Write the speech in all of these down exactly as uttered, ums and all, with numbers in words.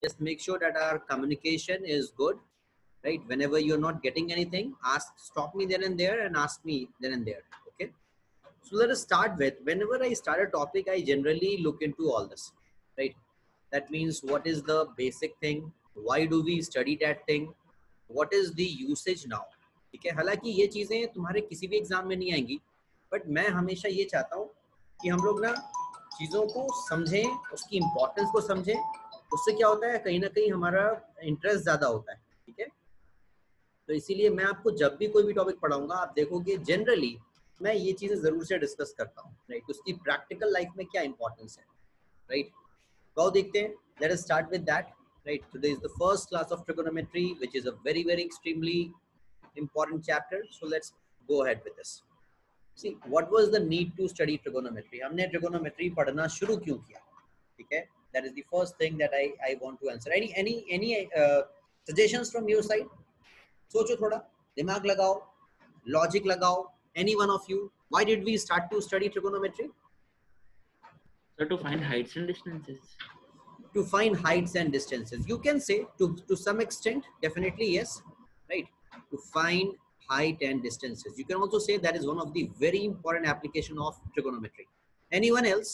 just make sure that our communication is good, right? Whenever you're not getting anything, ask, stop me then and there and ask me then and there. Okay. So let us start with, whenever I start a topic, I generally look into all this, right? That means what is the basic thing? Why do we study that thing? What is the usage now? ठीक है, हालांकि ये चीजें तुम्हारे किसी भी exam में नहीं आएंगी, बट मैं हमेशा ये चाहता हूँ कि हम लोग ना चीजों को समझें, उसकी इम्पोर्टेंस को समझें. उससे क्या होता है, कहीं ना कहीं हमारा इंटरेस्ट ज्यादा होता है. ठीक है, तो इसीलिए मैं आपको जब भी कोई भी टॉपिक पढ़ाऊंगा, आप देखोगे जनरली मैं ये चीजें जरूर से डिस्कस करता हूँ, राइट? उसकी प्रैक्टिकल लाइफ में क्या इंपॉर्टेंस है, राइट? तो देखते हैं. Let us start with that, right? Today is the first class of trigonometry, which is a very very extremely important chapter. So let's go ahead with this. See, what was the need to study trigonometry? हमने trigonometry पढ़ना शुरू क्यों किया? ठीक है, that is the first thing that I I want to answer. Any any any uh, suggestions from your side? सोचो थोड़ा, दिमाग लगाओ, logic लगाओ. Any one of you? Why did we start to study trigonometry? So to find heights and distances. To find heights and distances. You can say to to some extent, definitely yes, right? To find height and distances. You can also say that is one of the very important application of trigonometry. Anyone else?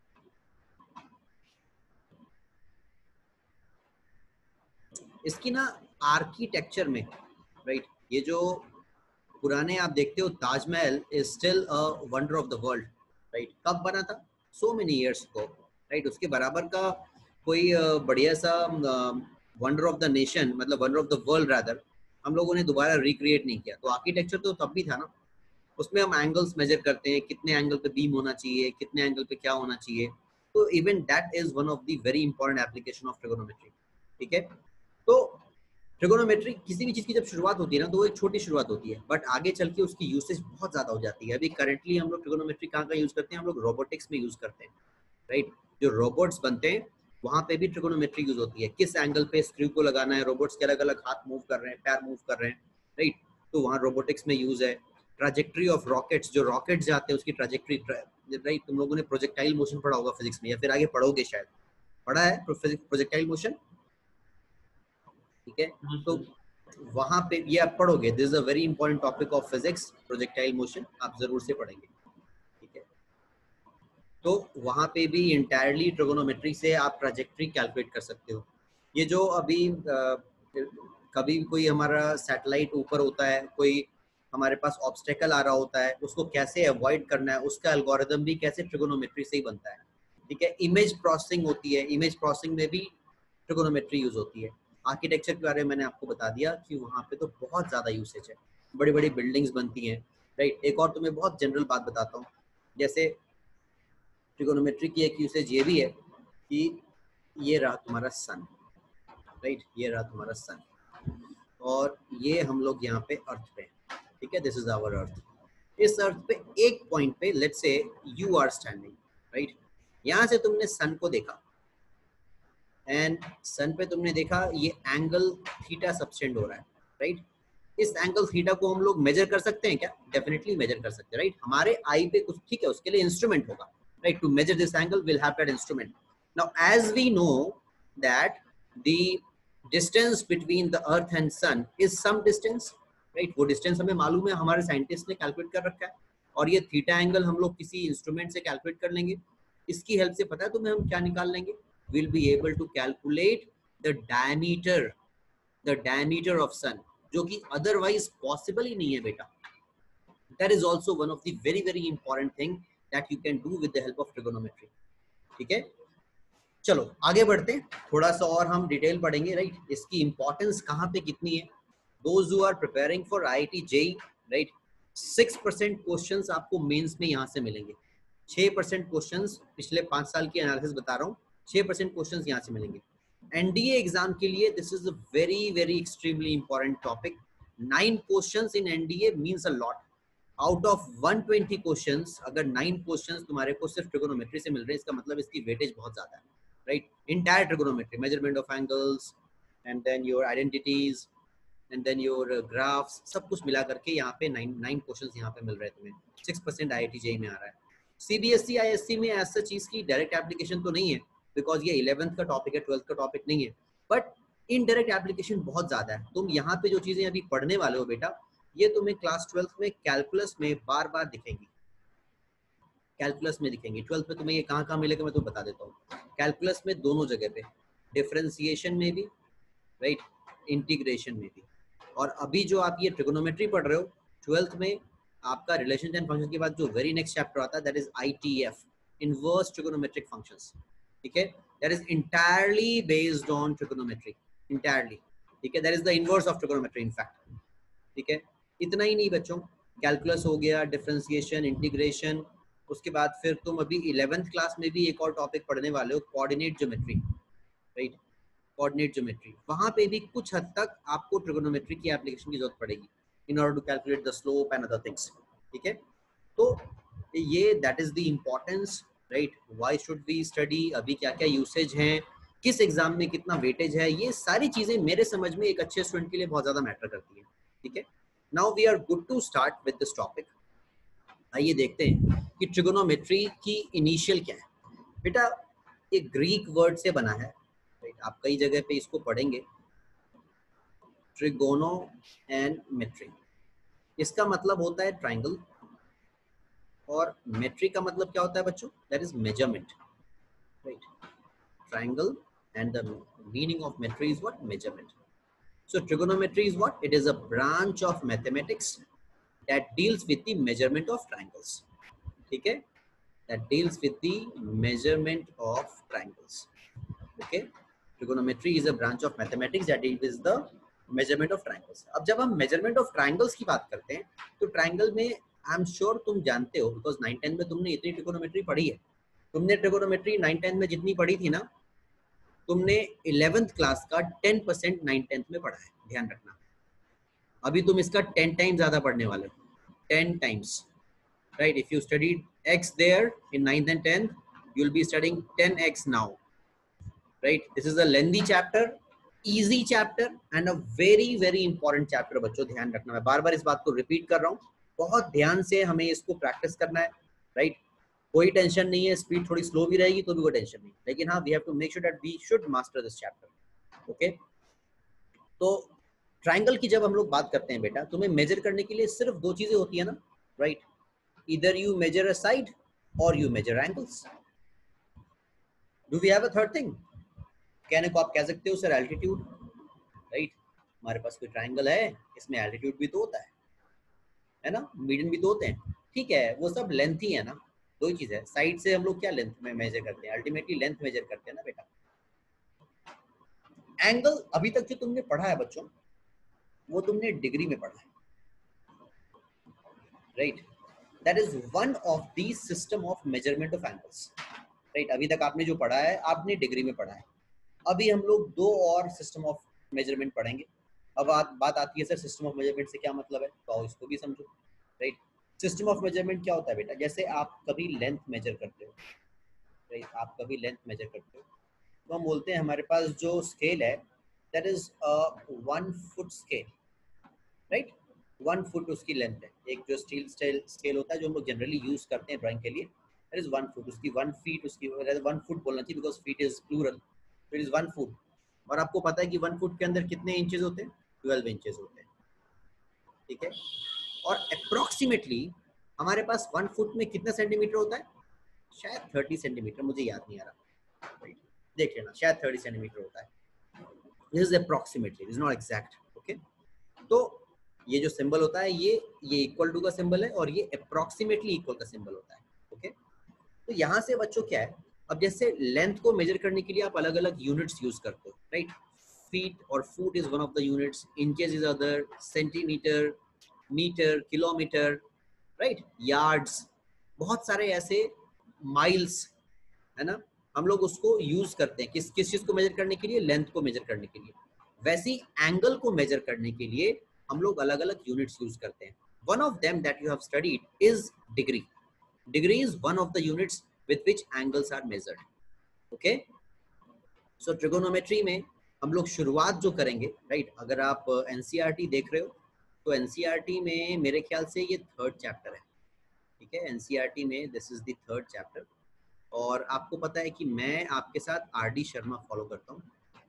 इसकी ना architecture में, right, ये जो पुराने आप देखते हो Taj Mahal is still a wonder of the world, right? कब बना था? सो मेनी इयर्स को, राइट? उसके बराबर का कोई बढ़िया सा वंडर ऑफ द नेशन, मतलब wonder of the world rather, हम लोगों ने दोबारा रिक्रिएट नहीं किया. तो आर्किटेक्चर तो तब भी था ना. उसमें हम एंगल्स मेजर करते हैं, कितने एंगल पे बीम होना चाहिए, कितने एंगल पे क्या होना चाहिए. तो even that is one of the very important application of trigonometry. ठीक है, तो ट्रिगोनोमेट्री किसी भी चीज की जब शुरुआत होती है ना, तो वो एक छोटी शुरुआत होती है, बट आगे चल के उसकी यूसेज बहुत ज्यादा हो जाती है. अभी करंटली हम लोग ट्रिगोनोमेट्री कहाँ का यूज करते हैं? हम लोग रोबोटिक्स में यूज करते हैं, राइट? जो रोबोट्स बनते हैं वहां पे भी ट्रिगोनोमेट्री यूज होती है. किस एंगल पे स्क्रू को लगाना है, रोबोट्स के अलग अलग हाथ मूव कर रहे हैं, पैर मूव कर रहे हैं, राइट? तो वहाँ रोबोटिक्स में यूज है. ट्रैजेक्टरी ऑफ रॉकेट्स, जो रॉकेट्स जाते हैं उसकी ट्रैजेक्टरी, राइट? तुम लोगों ने प्रोजेक्टाइल मोशन पढ़ा होगा फिजिक्स में, या फिर आगे पढ़ोगे शायद. पढ़ा है प्रोजेक्टाइल मोशन? ठीक है, तो वहां पे ये आप पढ़ोगे. This is a very important topic of physics, projectile motion, आप जरूर से पढ़ेंगे. ठीक है, तो वहां पे भी इंटायरली ट्रिगोनोमेट्री से आप ट्रैजेक्टरी कैलकुलेट कर सकते हो. ये जो अभी आ, कभी कोई हमारा सैटेलाइट ऊपर होता है, कोई हमारे पास ऑब्स्टेकल आ रहा होता है, उसको कैसे अवॉइड करना है, उसका एल्गोरिदम भी कैसे ट्रिगोनोमेट्री से ही बनता है. ठीक है, इमेज प्रोसेसिंग होती है, इमेज प्रोसेसिंग में भी ट्रिगोनोमेट्री यूज होती है. आर्किटेक्चर के बारे में मैंने आपको बता दिया कि वहाँ पे तो बहुत ज़्यादा यूसेज है, बड़ी बड़ी बिल्डिंग्स बनती हैं, राइट? एक और तुम्हें बहुत जनरल बात बताता हूँ. जैसे ट्रिगोनोमेट्री की एक यूसेज ये भी है कि ये रहा तुम्हारा सन, राइट? ये रहा तुम्हारा सन, और ये हम लोग यहाँ पे अर्थ पे, ठीक है? This is our earth. इस अर्थ पे एक पॉइंट पे, let's say you are standing, right? यहाँ से तुमने सन को देखा, एंड सन पे तुमने देखा ये एंगल थीटा सबटेंड हो रहा है, राइट? इस एंगल थीटा को हम लोग मेजर कर सकते हैं क्या? डेफिनेटली मेजर कर सकते हैं, राइट? हमारे आई पे कुछ, ठीक है, उसके लिए इंस्ट्रूमेंट होगा, right? To measure this angle will have that instrument. Now as we know that the distance between the earth and sun is some distance, right? वो डिस्टेंस हमें मालूम है, हमारे साइंटिस्ट ने कैलकुलेट कर रखा है, और ये थीटा एंगल हम लोग किसी इंस्ट्रूमेंट से कैलकुलेट कर लेंगे. इसकी हेल्प से पता है तुम्हें हम क्या निकाल लेंगे? We'll be able to calculate the diameter, the diameter of sun, जो कि otherwise possible ही नहीं है बेटा. That is also one of the very very important thing that you can do with the help of trigonometry. ठीक है, चलो आगे बढ़ते हैं, थोड़ा सा और हम डिटेल पढ़ेंगे, राइट? इसकी इंपॉर्टेंस कहाँ पे कितनी है. Those who are preparing for I I T J E E, right? Six percent questions आपको मेंस में यहाँ से मिलेंगे. छह परसेंट क्वेश्चंस, पिछले पांच साल की एनालिसिस बता रहा हूँ, छह परसेंट क्वेश्चंस यहाँ से मिलेंगे. एनडीए एग्जाम के लिए this is a very very extremely important topic. Nine questions in NDA means a lot. Out of one twenty questions, अगर नाइन क्वेश्चंस तुम्हारे को सिर्फ ट्रिगोनोमेट्री से मिल रहे हैं, इसका मतलब इसकी वेटेज बहुत ज्यादा है, right? Entire trigonometry, measurement of angles, and then your identities, and then your graphs, सब कुछ मिला करके यहाँ पे नाइन नाइन क्वेश्चंस यहाँ पे मिल रहे हैं तुम्हें. Six percent I I T J E E में आ रहा है. सीबीएसई आईएससी में ऐसा चीज की डायरेक्ट एप्लीकेशन तो नहीं है, बिकॉज ये इलेवेंथ का टॉपिक है, ट्वेल्थ का टॉपिक नहीं है. बट इनडायरेक्ट एप्लीकेशन बहुत ज्यादा है। तुम यहाँ पे जो चीजें अभी पढ़ने वाले हो बेटा, ये तुम्हें क्लास ट्वेल्थ में कैलकुलस में बार बार दिखेंगी, कैलकुलस में दिखेंगी। ट्वेल्थ में तुम्हें ये कहाँ कहाँ मिलेगा मैं तुम्हें बता देता हूँ। कैलकुलस में दोनों जगह पे, डिफरेंशिएशन में भी, राइट, इंटीग्रेशन में भी। और अभी जो आप ये ट्रिगोनोमेट्री पढ़ रहे हो ट्वेल्थ में, आपका रिलेशन एंड फंक्शन के बाद जो वेरी नेक्स्ट चैप्टर आता है that is I T F, inverse trigonometric functions, ठीक है, that is entirely based on trigonometry, entirely, ठीक है, that is the inverse of trigonometry in fact, ठीक है। इतना ही नहीं बच्चों, कैलकुलस हो गया, डिफरेंशिएशन, इंटीग्रेशन, उसके बाद फिर तुम अभी इलेवेंथ क्लास में भी एक और टॉपिक पढ़ने वाले हो, coordinate geometry, right, coordinate geometry. वहां पे भी कुछ हद तक आपको ट्रिगोनोमेट्री की एप्लीकेशन की जरूरत पड़ेगी in order to calculate the slope and other things, ठीक है। तो ये that is the importance, right, why should we study, अभी क्या क्या यूसेज है, किस एग्जाम में कितना वेटेज है, ये सारी चीजें मेरे समझ में एक अच्छे स्टूडेंट के लिए बहुत ज्यादा मैटर करती है, ठीक है। Now we are good to start with this topic. आइए देखते हैं कि ट्रिगोनोमेट्री की इनिशियल क्या है। बेटा ये ग्रीक वर्ड से बना है, राइट, आप कई जगह पे इसको पढ़ेंगे, ट्रिगोनो एंड मेट्री। इसका मतलब होता है ट्राइंगल, और मेट्री का मतलब क्या होता है बच्चों, that is measurement, right, triangle and the meaning of metry is what, measurement. So trigonometry is what? It is a branch of mathematics that deals with the measurement of triangles. ठीक है? That deals with the measurement of triangles. Okay? Trigonometry is a branch of mathematics that deals with the measurement of triangles. अब जब हम measurement of triangles की बात करते हैं, तो triangle में आई एम श्योर तुम जानते हो, because नाइन टेन में तुमने इतनी trigonometry पढ़ी है, तुमने trigonometry नाइन टेन में जितनी पढ़ी थी ना, तुमने इलेवेंथ क्लास का टेन परसेंट नाइन टेंथ में पढ़ा है, ध्यान रखना। अभी तुम इसका टेन टाइम ज्यादा पढ़ने वाले हो, ten times, right. If you studied x there in ninth and tenth, you will be studying ten x now, right. This is a lengthy chapter, easy chapter and a very very important chapter बच्चों, ध्यान रखना। मैं बार बार इस बात को repeat कर रहा हूँ, बहुत ध्यान से हमें इसको प्रैक्टिस करना है, राइट। कोई टेंशन नहीं है, स्पीड थोड़ी स्लो भी रहेगी तो भी कोई टेंशन नहीं, लेकिन हाँ we have to make sure that we should master this chapter, okay. तो ट्रायंगल की जब हम लोग बात करते हैं बेटा, तुम्हें मेजर करने के लिए सिर्फ दो चीजें होती है ना, right, either you measure a side और you measure angles. Do we have a third thing? कहने को आप कह सकते हो सर एल्टीट्यूड, राइट, हमारे पास कोई ट्रायंगल है, इसमें एल्टीट्यूड भी तो होता है है ना, मीडियन भी तो होते हैं, ठीक है, वो सब लेंथ ही है ना, दो ही चीज है। साइड से हम लोग क्या लेंथ में मेजर करते हैं, अल्टीमेटली लेंथ मेजर करते हैं ना बेटा। एंगल अभी तक जो तुमने पढ़ा है बच्चों, वो तुमने डिग्री में पढ़ा है, right, that is one of the system of measurement of angles, right. अभी तक आपने जो पढ़ा है आपने डिग्री में पढ़ा है। अभी हम लोग दो और सिस्टम ऑफ मेजरमेंट पढ़ेंगे। अब बात बात आती है सर सिस्टम ऑफ मेजरमेंट से क्या मतलब है, तो इसको भी समझो, राइट। सिस्टम ऑफ मेजरमेंट क्या होता है बेटा, जैसे आप कभी लेंथ मेजर करते हो, राइट, आप कभी लेंथ मेजर करते हो, तो हम बोलते हैं हमारे पास जो स्केल है that is one foot scale, right, one foot उसकी लेंथ है। एक जो स्टील स्केल स्केल होता है जो हम लोग जनरली यूज करते हैं ड्राइंग के लिए, दैट इज वन फुट, उसकी वन फीट, उसकी वन फुट बोलना चाहिए because feet is plural, it is one foot. और आपको पता है कि वन फुट के अंदर कितने इंचेस होते हैं, ट्वेल्व इंचेस होते हैं, ठीक है। और अप्रोक्सीमेटली हमारे पास वन फुट में कितना सेंटीमीटर होता है, शायद थर्टी सेंटीमीटर, मुझे याद नहीं आ रहा, देख लेना, शायद थर्टी सेंटीमीटर होता है। This is approximately, is not exact, okay. तो ये जो सिंबल होता है ये ये इक्वल टू का सिंबल है और ये अप्रोक्सीमेटली इक्वल का सिंबल होता है, ओके। तो यहाँ से बच्चों क्या है, अब जैसे लेंथ को मेजर करने के लिए आप अलग अलग यूनिट्स यूज करते हो, राइट। फीट और foot is one of the units, inches is other, centimetre, metre, kilometre, right, yards, बहुत सारे ऐसे, माइल्स, है ना, हम लोग उसको यूज करते हैं किस किस चीज को मेजर करने के लिए, लेंथ को मेजर करने के लिए। वैसी एंगल को मेजर करने के लिए हम लोग अलग अलग यूनिट्स यूज करते हैं। One of them that you have studied is degree. Degree is one of the units with which angles are measured, okay. So trigonometry में हम लोग शुरुआत जो करेंगे, राइट, अगर आप एनसीईआरटी देख रहे हो तो एनसीईआरटी में मेरे ख्याल से ये थर्ड चैप्टर है, ठीक है, एनसीईआरटी में this is the third chapter. और आपको पता है कि मैं आपके साथ आर डी शर्मा फॉलो करता हूँ,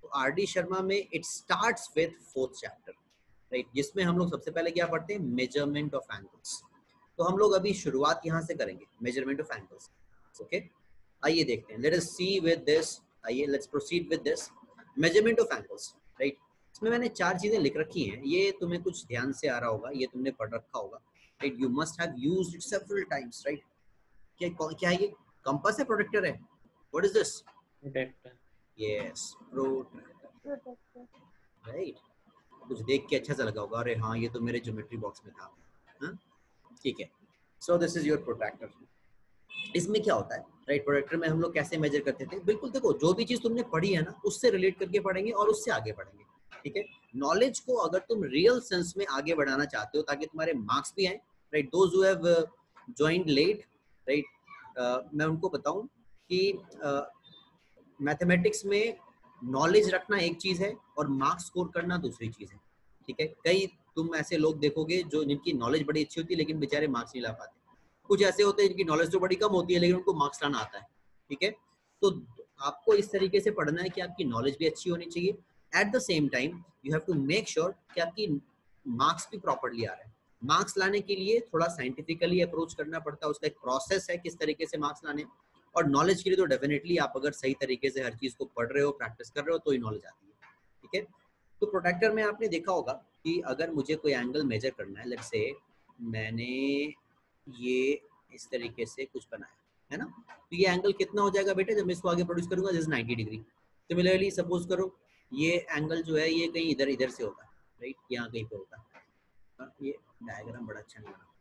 तो आर डी शर्मा में it starts with fourth chapter, right, जिसमें हम लोग सबसे पहले क्या पढ़ते हैं, मेजरमेंट ऑफ एंगल्स। तो हम लोग अभी शुरुआत यहाँ से करेंगे, मेजरमेंट ऑफ एंगल्स। ओके, आइए देखते हैं, let us see with this, आइए let's proceed with this measurement of angles, right. इसमें मैंने चार चीजें लिख रखी हैं, ये तुम्हें कुछ ध्यान से आ रहा होगा, ये तुमने पढ़ रखा होगा, right, you must have used it several times, right. क्या क्या है ये, कंपास है, प्रोटेक्टर है, what is this, protractor, yes protractor, right. कुछ देख के अच्छा सा लगा होगा, अरे हाँ ये तो मेरे ज्योमेट्री बॉक्स में था, हाँ ठीक है। So this is your protractor. इसमें क्या होता है, राइट, प्रोटेक्टर में हम लोग कैसे मेजर करते थे, बिल्कुल देखो जो भी चीज तुमने पढ़ी है ना उससे रिलेट करके पढ़ेंगे और उससे आगे बढ़ेंगे, ठीक है। नॉलेज को अगर तुम रियल सेंस में आगे बढ़ाना चाहते हो ताकि तुम्हारे मार्क्स भी आए, right, those who have joined late, right, मैं उनको बताऊं कि मैथमेटिक्स uh, में नॉलेज रखना एक चीज है और मार्क्स स्कोर करना दूसरी चीज है, ठीक है। कई तुम ऐसे लोग देखोगे जो जिनकी नॉलेज बड़ी अच्छी होती है लेकिन बेचारे मार्क्स नहीं ला पाते, कुछ ऐसे होते हैं जिनकी नॉलेज तो बड़ी कम होती है लेकिन उनको मार्क्स लाना आता है, ठीक है। तो आपको इस तरीके से पढ़ना है कि आपकी नॉलेज भी अच्छी होनी चाहिए, at the same time you have to make sure कि आपकी मार्क्स भी प्रॉपर्ली आ रहे हैं। मार्क्स लाने के लिए थोड़ा साइंटिफिकली अप्रोच करना पड़ता है, उसका एक प्रोसेस है किस तरीके से मार्क्स लाने, और नॉलेज के लिए तो डेफिनेटली आप अगर सही तरीके से हर चीज को पढ़ रहे हो, प्रैक्टिस कर रहे हो तो ही नॉलेज आती है, ठीक है। तो प्रोटेक्टर में आपने देखा होगा कि अगर मुझे कोई एंगल मेजर करना है, लेट्स से मैंने ये इस तरीके से कुछ बनाया है ना, तो ये एंगल कितना हो जाएगा बेटा जब मैं इसको आगे प्रोड्यूस करूंगा, this ninety degree. Similarly suppose करो ये एंगल जो है ये कहीं इधर इधर से होता है, राइट, यहाँ कहीं पे होता है, ये डायग्राम बड़ा अच्छा नहीं बना,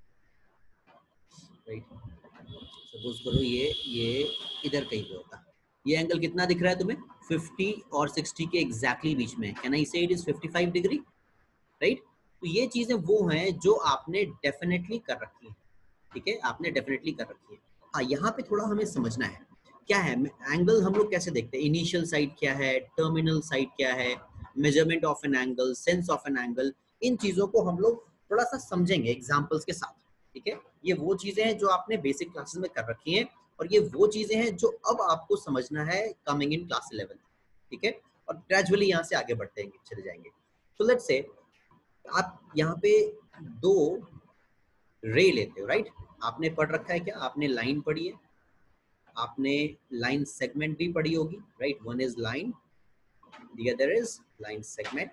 राइट, सपोज करो ये ये इधर कहीं पे होता, ये एंगल कितना दिख रहा है तुम्हें, फिफ्टी और सिक्सटी के एग्जैक्टली बीच में, can I say it is fifty five degree, right. तो ये चीजें वो हैं जो आपने डेफिनेटली कर रखी है, ठीक है, आपने डेफिनेटली कर रखी है। हाँ, यहाँ पे थोड़ा हमें समझना है क्या है एंगल, हम लोग कैसे देखते हैं, इनिशियल साइड क्या है, टर्मिनल साइड क्या है, measurement of an angle, sense of an angle, इन चीजों को हम लोग थोड़ा सा समझेंगे एग्जाम्पल्स के साथ, ठीक है। ये वो चीजें हैं जो आपने बेसिक क्लासेस में कर रखी हैं और ये वो चीजें हैं जो अब आपको समझना है कमिंग इन क्लास इलेवन, ठीक है, और ग्रेजुअली यहाँ से आगे बढ़ते हैं चले जाएंगे। तो लेट्स से आप यहाँ पे दो रे लेते हो, राइट, आपने पढ़ रखा है क्या, आपने लाइन पढ़ी है, आपने लाइन सेगमेंट भी पढ़ी होगी, right, one is line, the other is line segment,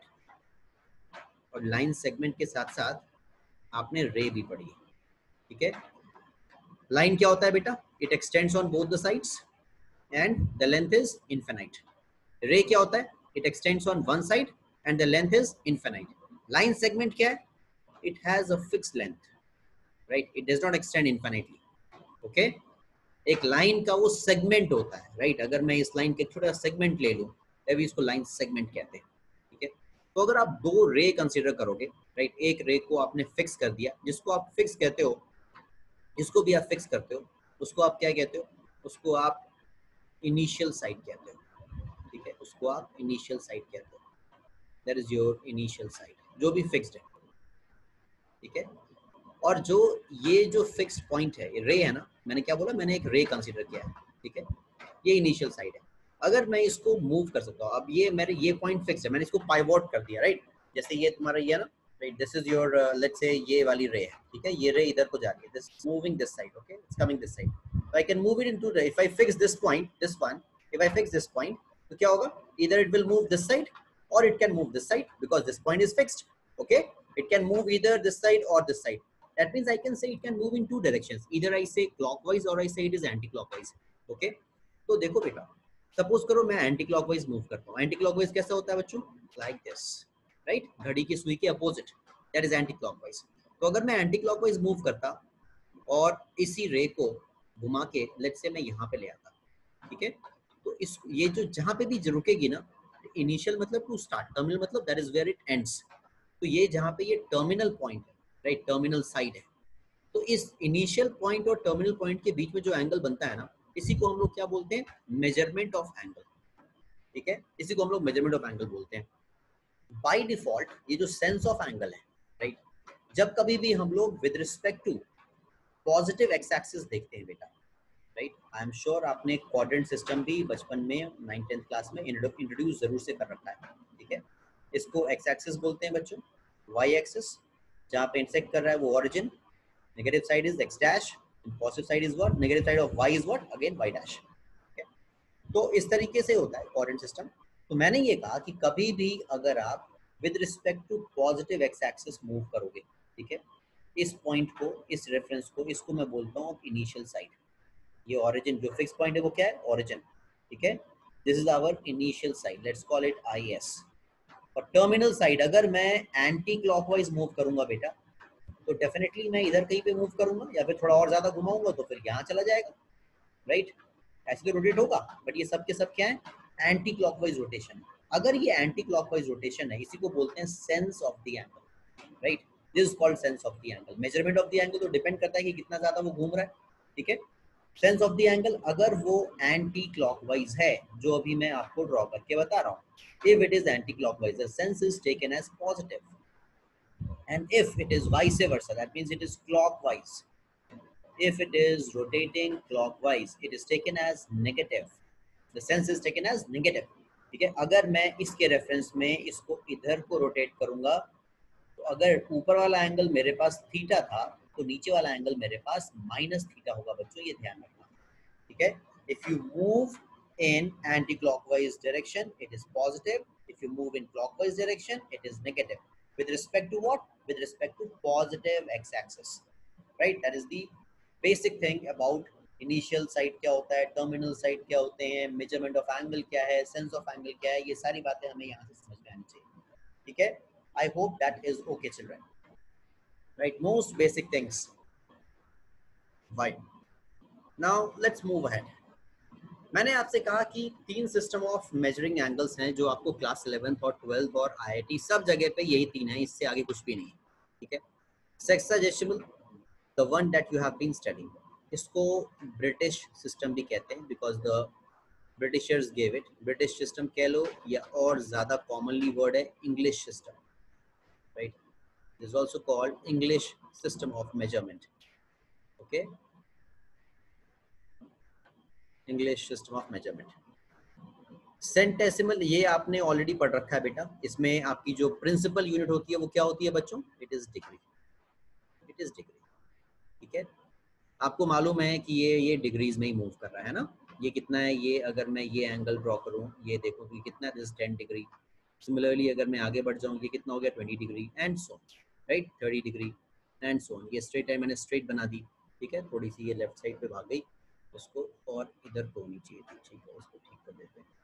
और लाइन सेगमेंट के साथ साथ आपने रे भी पढ़ी है, ठीक है। लाइन क्या होता है बेटा, it extends on both the sides and the length is infinite. Ray क्या होता है, it extends on one side and the length is infinite. Line segment क्या है, it has a fixed length, right, it does not extend infinitely, okay. एक line का वो segment होता है, राइट, अगर मैं इस लाइन के छोटा सेगमेंट ले लूं तभी इसको लाइन सेगमेंट कहते हैं, ठीक है। तो अगर आप दो रे कंसीडर करोगे, राइट, एक रे को आपने फिक्स कर दिया, जिसको आप फिक्स कहते हो, इसको भी आप फिक्स करते हो, उसको आप क्या कहते हो, उसको आप इनिशियल साइड कहते हो, ठीक है, उसको आप इनिशियल साइड कहते हो, that is your initial side, जो भी फिक्स्ड है, ठीक है। और जो ये जो फिक्स्ड पॉइंट है, रे है ना, मैंने क्या बोला, मैंने एक रे कंसीडर किया है, ठीक है, ये इनिशियल साइड है। अगर मैं इसको मूव कर सकता हूँ, अब ये मेरे ये पॉइंट फिक्स है, मैंने इसको पाइवोट कर दिया, राइट, जैसे ये तुम्हारा ये ना, right, this is your let's say ये वाली रे है, ठीक है, ये रे इधर को जाके this moving this side, okay, it's coming this side, so I can move it into, if I fix this point, this one, if I fix this point, तो क्या होगा, इधर it will move this side और it can move this side because this point is fixed, okay, it can move either this side और this side. That means I can say it can move in two directions. Either I say clockwise or I say it is anti-clockwise. Okay? तो देखो बेटा, suppose करो मैं anti clockwise move करता हूँ। Anti clockwise कैसा होता है बच्चों, लाइक दिस, राइट, घड़ी की सुई के opposite, that is anti clockwise. तो अगर मैं एंटी क्लॉकवाइज मूव करता और इसी रे को घुमा के लेट्स से मैं यहाँ पे ले आता, ठीक है, तो इस ये जो जहाँ पे भी रुकेगी ना, इनिशियल मतलब टू स्टार्ट, टर्मिनल मतलब that is where it ends, तो ये जहाँ पे ये टर्मिनल पॉइंट है, राइट, टर्मिनल साइड है, तो इस इनिशियल पॉइंट और टर्मिनल पॉइंट के बीच में जो एंगल बनता है ना, इसी को हम लोग क्या बोलते हैं, मेजरमेंट ऑफ एंगल, ठीक है, इसी को हम लोग मेजरमेंट ऑफ एंगल बोलते हैं। बाय डिफॉल्ट ये जो सेंस ऑफ एंगल है, राइट, जब कभी भी हम लोग with respect to positive x axis देखते हैं बेटा, राइट। आई एम श्योर आपने क्वाड्रेंट सिस्टम भी बचपन में नाइन टेंथ क्लास में इंट्रोड्यूस जरूर से कर रखा है, ठीक है। इसको एक्स एक्सिस बोलते हैं बच्चों, वाई एक्सिस जहाँ पे इंटरसेक्ट कर रहा है वो origin, negative side is x dash, positive side is what, negative side of y is what, again y dash. तो इस तरीके से होता है कोऑर्डिनेट सिस्टम। तो मैंने ये कहा कि कभी भी अगर आप with respect to positive x axis move करोगे, ठीक है, इस पॉइंट को, इस रेफरेंस को, इसको मैं बोलता हूँ इनिशियल साइड। ये ओरिजिन जो फिक्स पॉइंट है वो क्या है, ओरिजिन, ठीक है। This is our initial side, let's call it I S. और टर्मिनल साइड अगर मैं एंटी क्लॉकवाइज मूव करूंगा बेटा, तो डेफिनेटली मैं इधर कहीं पे मूव करूंगा या फिर थोड़ा और ज्यादा घुमाऊंगा तो फिर यहाँ चला जाएगा, राइट। ऐसे तो रोटेट होगा, बट ये सब के सब क्या है, एंटी क्लॉकवाइज रोटेशन। अगर ये एंटी क्लॉकवाइज रोटेशन है, इसी को बोलते हैं sense of the angle, right. This is called sense of the angle. Measurement of the angle तो डिपेंड करता है कि कितना ज्यादा वो घूम रहा है, ठीक है। सेंस ऑफ द एंगल अगर वो एंटी क्लॉकवाइज है, जो अभी मैं आपको ड्रॉ करके बता रहा हूँ, if it is anti-clockwise, the sense is taken as positive, and if it is vice versa, that means it is clockwise. If it is rotating clockwise, it is taken as negative. The sense is taken as negative, ठीक है। अगर मैं इसके reference में इसको इधर को rotate करूंगा, तो अगर ऊपर वाला एंगल मेरे पास थीटा था, तो नीचे वाला एंगल मेरे पास माइनस थीटा होगा बच्चों, ये ध्यान रखना, ठीक है। If you move in anti-clockwise direction, it is positive. If you move in clockwise direction, it is negative. With respect to what? With respect to positive x-axis, right? That is the basic thing about initial side क्या होता है, terminal side क्या होते हैं, measurement of angle क्या है, sense of angle क्या है, ये सारी बातें हमें यहाँ से समझ में आनी चाहिए, ठीक है। I hope that is okay, children. Right? Most basic things. Right. Now let's move ahead. मैंने आपसे कहा कि तीन सिस्टम ऑफ मेजरिंग एंगल्स हैं जो आपको क्लास इलेवेंथ और ट्वेल्थ और आईआईटी सब जगह पे यही तीन है, इससे आगे कुछ भी नहीं, ठीक है। Sexagesimal, the one that you have been studying, इसको ब्रिटिश सिस्टम भी कहते हैं because the Britishers gave it. British system कह लो या और ज्यादा कॉमनली वर्ड है English system, right. This is also called English system of measurement, okay, English system of measurement. Centesimal ये आपने ऑलरेडी पढ़ रखा है बेटा, इसमें आपकी जो प्रिंसिपल यूनिट होती है वो क्या होती है बच्चों, it is degree, it is degree, ठीक है। आपको मालूम है कि ये ये डिग्रीज में ही मूव कर रहा है ना, ये कितना है, ये अगर मैं ये एंगल ड्रॉ करूं, ये देखो कि कितना है, दिस टेन डिग्री। सिमिलरली अगर मैं आगे बढ़ जाऊं, ये कितना हो गया, twenty degree and so, right, thirty degree and so. ये स्ट्रेट है, मैंने स्ट्रेट बना दी, ठीक है। थोड़ी सी ये लेफ्ट साइड पे भाग गई, उसको और इधर को होनी चाहिए थी, ठीक है, उसको ठीक कर देते हैं।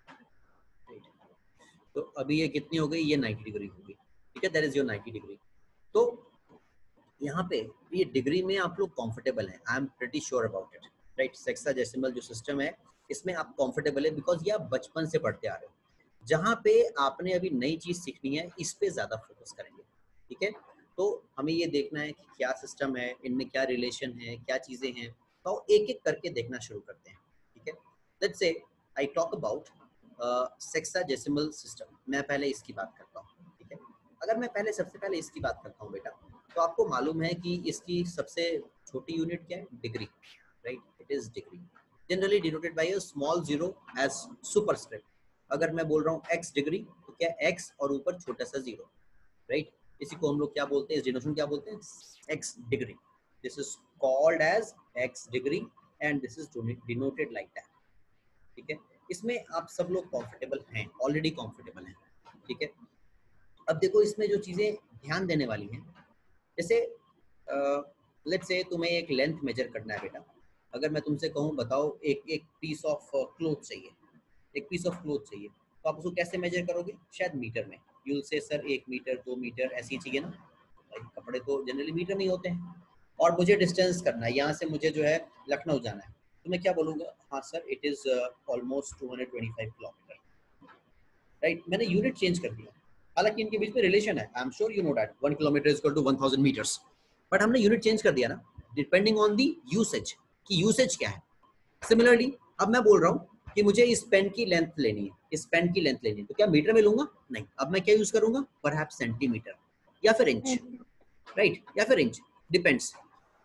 तो अभी ये कितनी हो गई, ये नाइंटी डिग्री हो गई, ठीक है, that is your ninety degree. तो यहाँ पे ये डिग्री में आप लोग कंफर्टेबल हैं, I am pretty sure about it, right. Sexagesimal जो सिस्टम है इसमें आप कंफर्टेबल है बिकॉज ये आप बचपन से पढ़ते आ रहे हो। जहाँ पे आपने अभी नई चीज सीखनी है, इस पे ज्यादा फोकस करेंगे, ठीक है। तो हमें ये देखना है कि क्या सिस्टम है, इनमें क्या रिलेशन है, क्या चीजें हैं, तो एक एक करके देखना शुरू करते हैं, ठीक है। Let's say I talk about sexagesimal system. मैं पहले इसकी बात करता हूँ, ठीक है। अगर मैं पहले सबसे पहले इसकी बात करता हूँ बेटा, तो आपको मालूम है कि इसकी सबसे छोटी यूनिट क्या है, degree, right. It is degree, generally denoted by a small zero as superscript. अगर मैं बोल रहा हूँ एक्स डिग्री, तो क्या एक्स और ऊपर छोटा सा जीरो, राइट। इसी को हम लोग क्या बोलते हैं, इस डिनोशन क्या बोलते हैं, x degree. This is called as x degree and this is denoted like that, ठीक है। इसमें आप सब लोग कंफर्टेबल हैं, ऑलरेडी कंफर्टेबल हैं, ठीक है। अब देखो इसमें जो चीजें ध्यान देने वाली हैं, जैसे लेट्स से तुम्हें एक लेंथ मेजर करना है बेटा। अगर मैं तुमसे कहूँ बताओ एक एक पीस ऑफ क्लोथ चाहिए, एक पीस ऑफ क्लोथ चाहिए, तो आप उसको कैसे मेजर करोगे, शायद मीटर में। यू विल से सर एक मीटर, दो मीटर, ऐसी चाहिए ना। कपड़े तो जनरली मीटर में ही होते हैं। और मुझे डिस्टेंस करना है, यहाँ से मुझे जो है लखनऊ जाना है, तो मैं क्या बोलूँगा, हाँ sir it is almost two hundred twenty five kilometre, right. मैंने यूनिट चेंज कर दिया, हालांकि इनके बीच में रिलेशन है, I am sure you know that one kilometre is equal to one thousand metres, but हमने यूनिट चेंज कर दिया ना, डिपेंडिंग ऑन दी यूसेज, कि यूसेज क्या है। सिमिलरली अब मैं बोल रहा हूँ कि मुझे इस पेन की लेंथ लेनी है, इस पेन की लेंथ लेनी है, तो क्या मीटर में लूंगा, नहीं। अब मैं क्या यूज करूंगा, परहैप्स सेंटीमीटर या फिर इंच, राइट, या फिर इंच, डिपेंड्स।